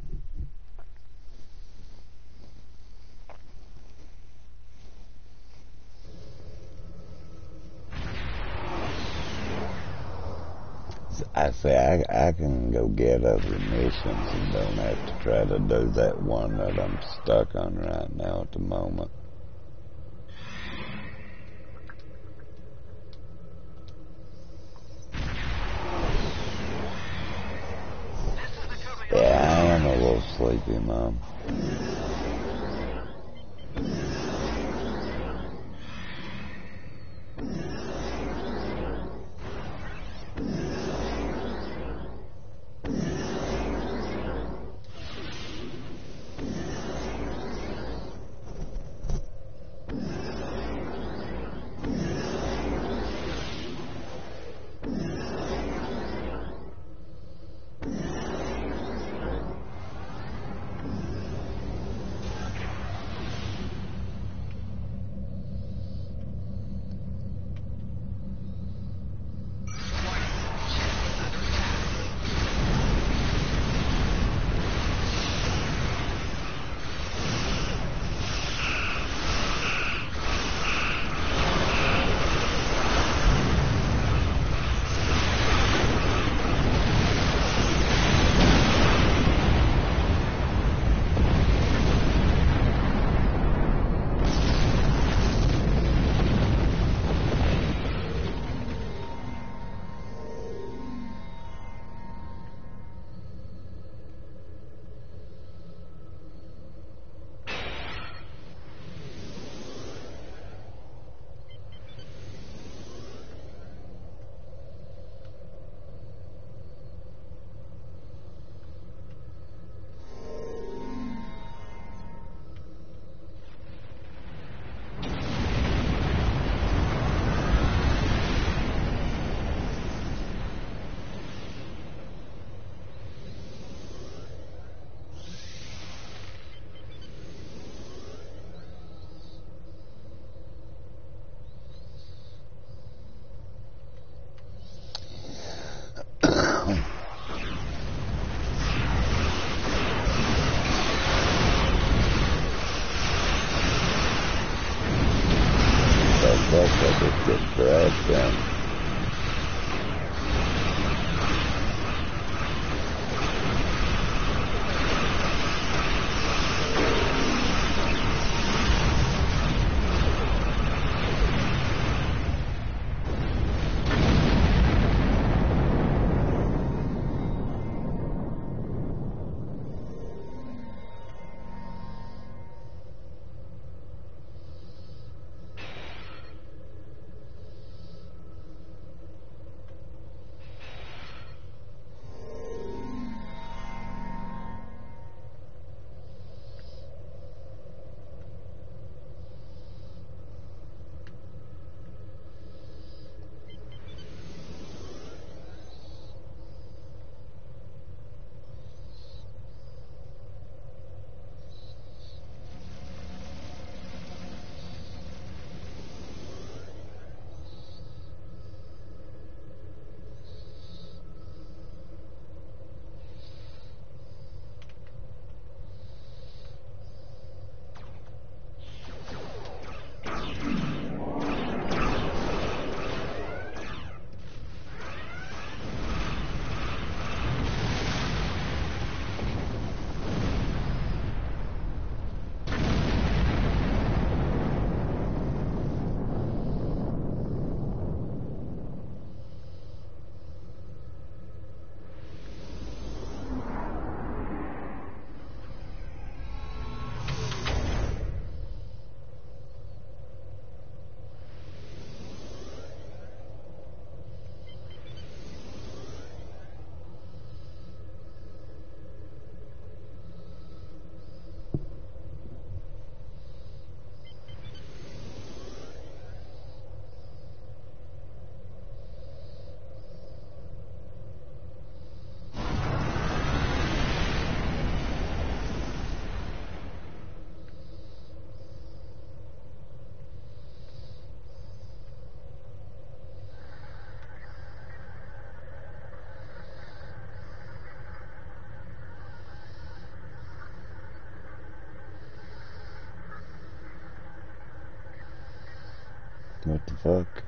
I say I can go get other missions and don't have to try to do that one that I'm stuck on right now at the moment. Thank you, Mom. That's I just get dragged down. What the fuck?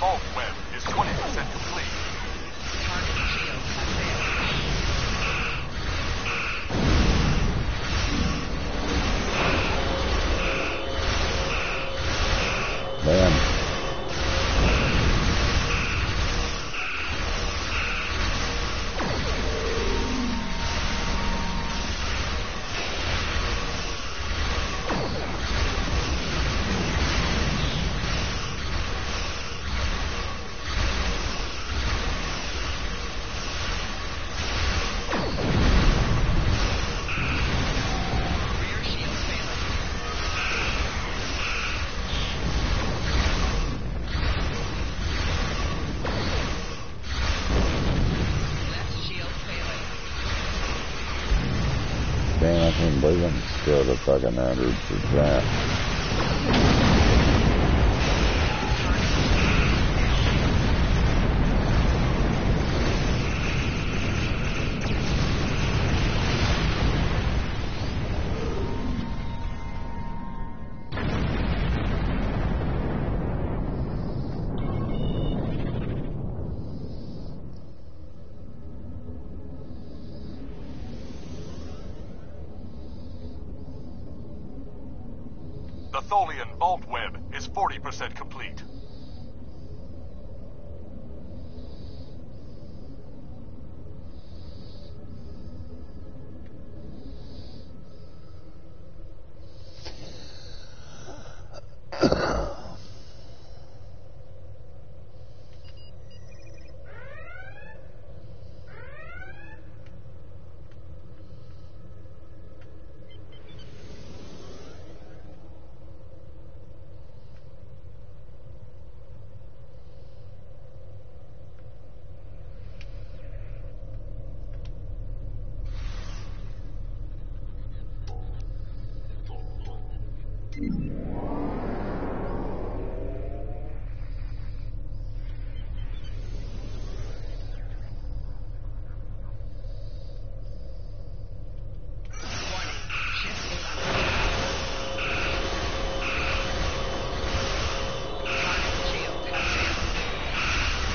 vault web is 20% complete. Target shield has failed. Damn. Rear shield failing. Left shield failing. Damn, I can't believe I'm still at fucking 100%. The Tholian vault web is 40% complete. Warning. Ship is under attack. Target shield has failed.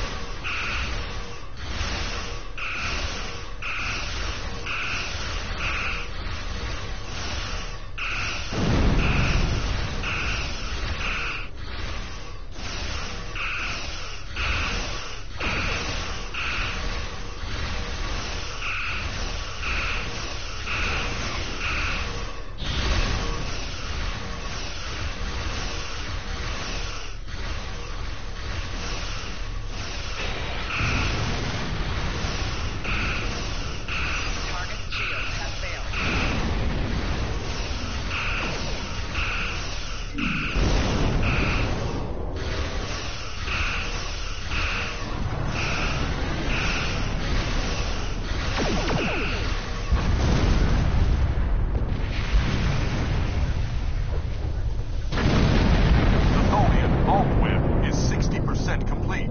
Target shield has failed. The Tholian vault web is 60% complete.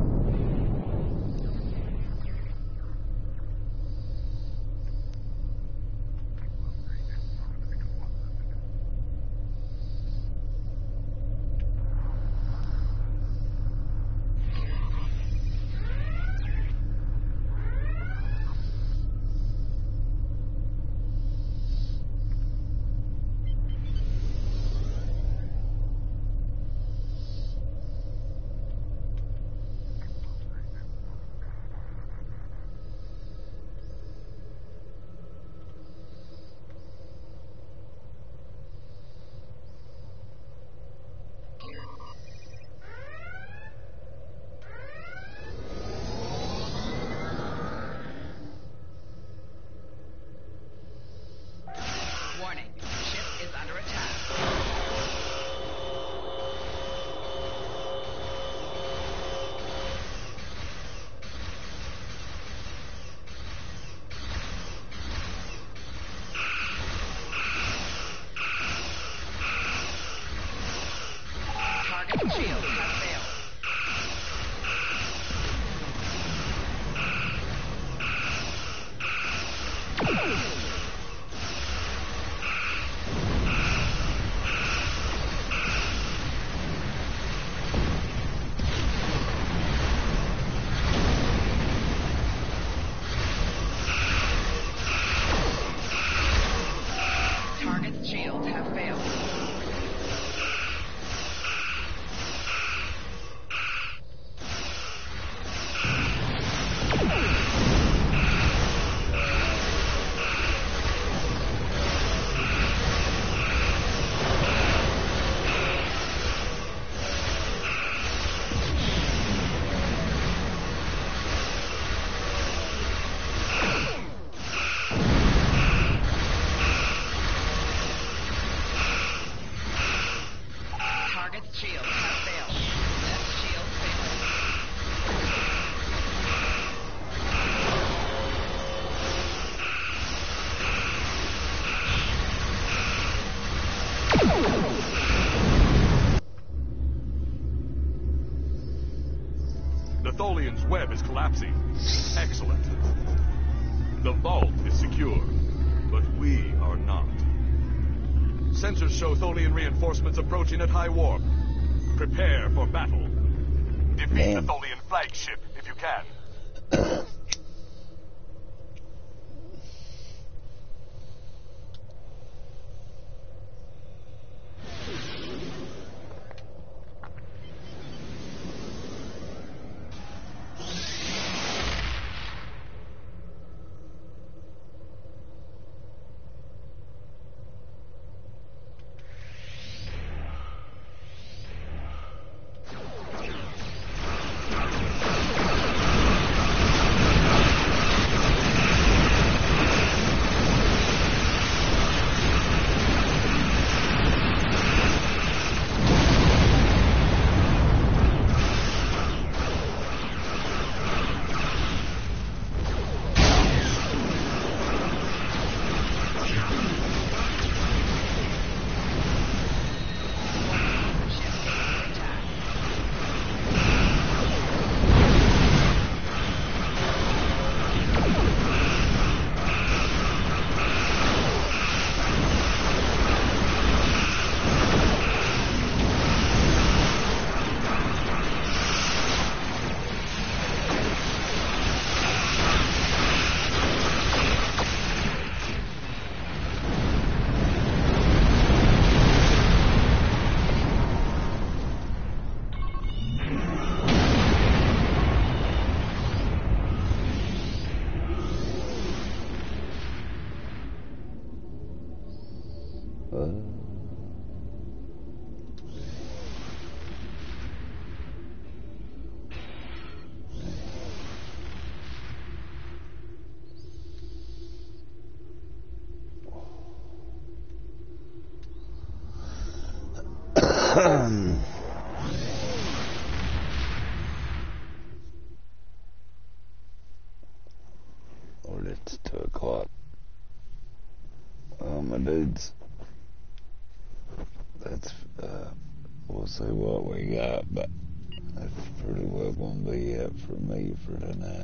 Warning. Ship is under attack. Target shield has failed. web is collapsing. Excellent. The vault is secure, but we are not. Sensors show Tholian reinforcements approaching at high warp. Prepare for battle. Defeat the Tholian flagship if you can. Well, it's 2 o'clock. My dudes. That's, we'll see what we got, but that's pretty well going to be it for me for tonight.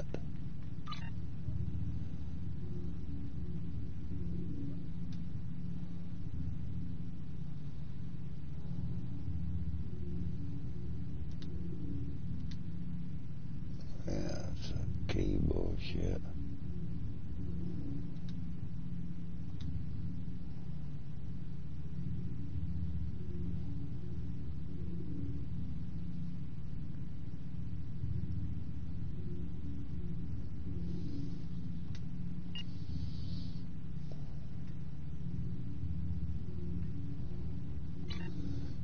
Yeah, it's a key bullshit.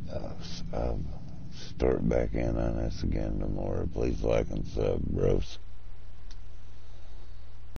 I'll start back in on this again tomorrow. Please like and sub, bros.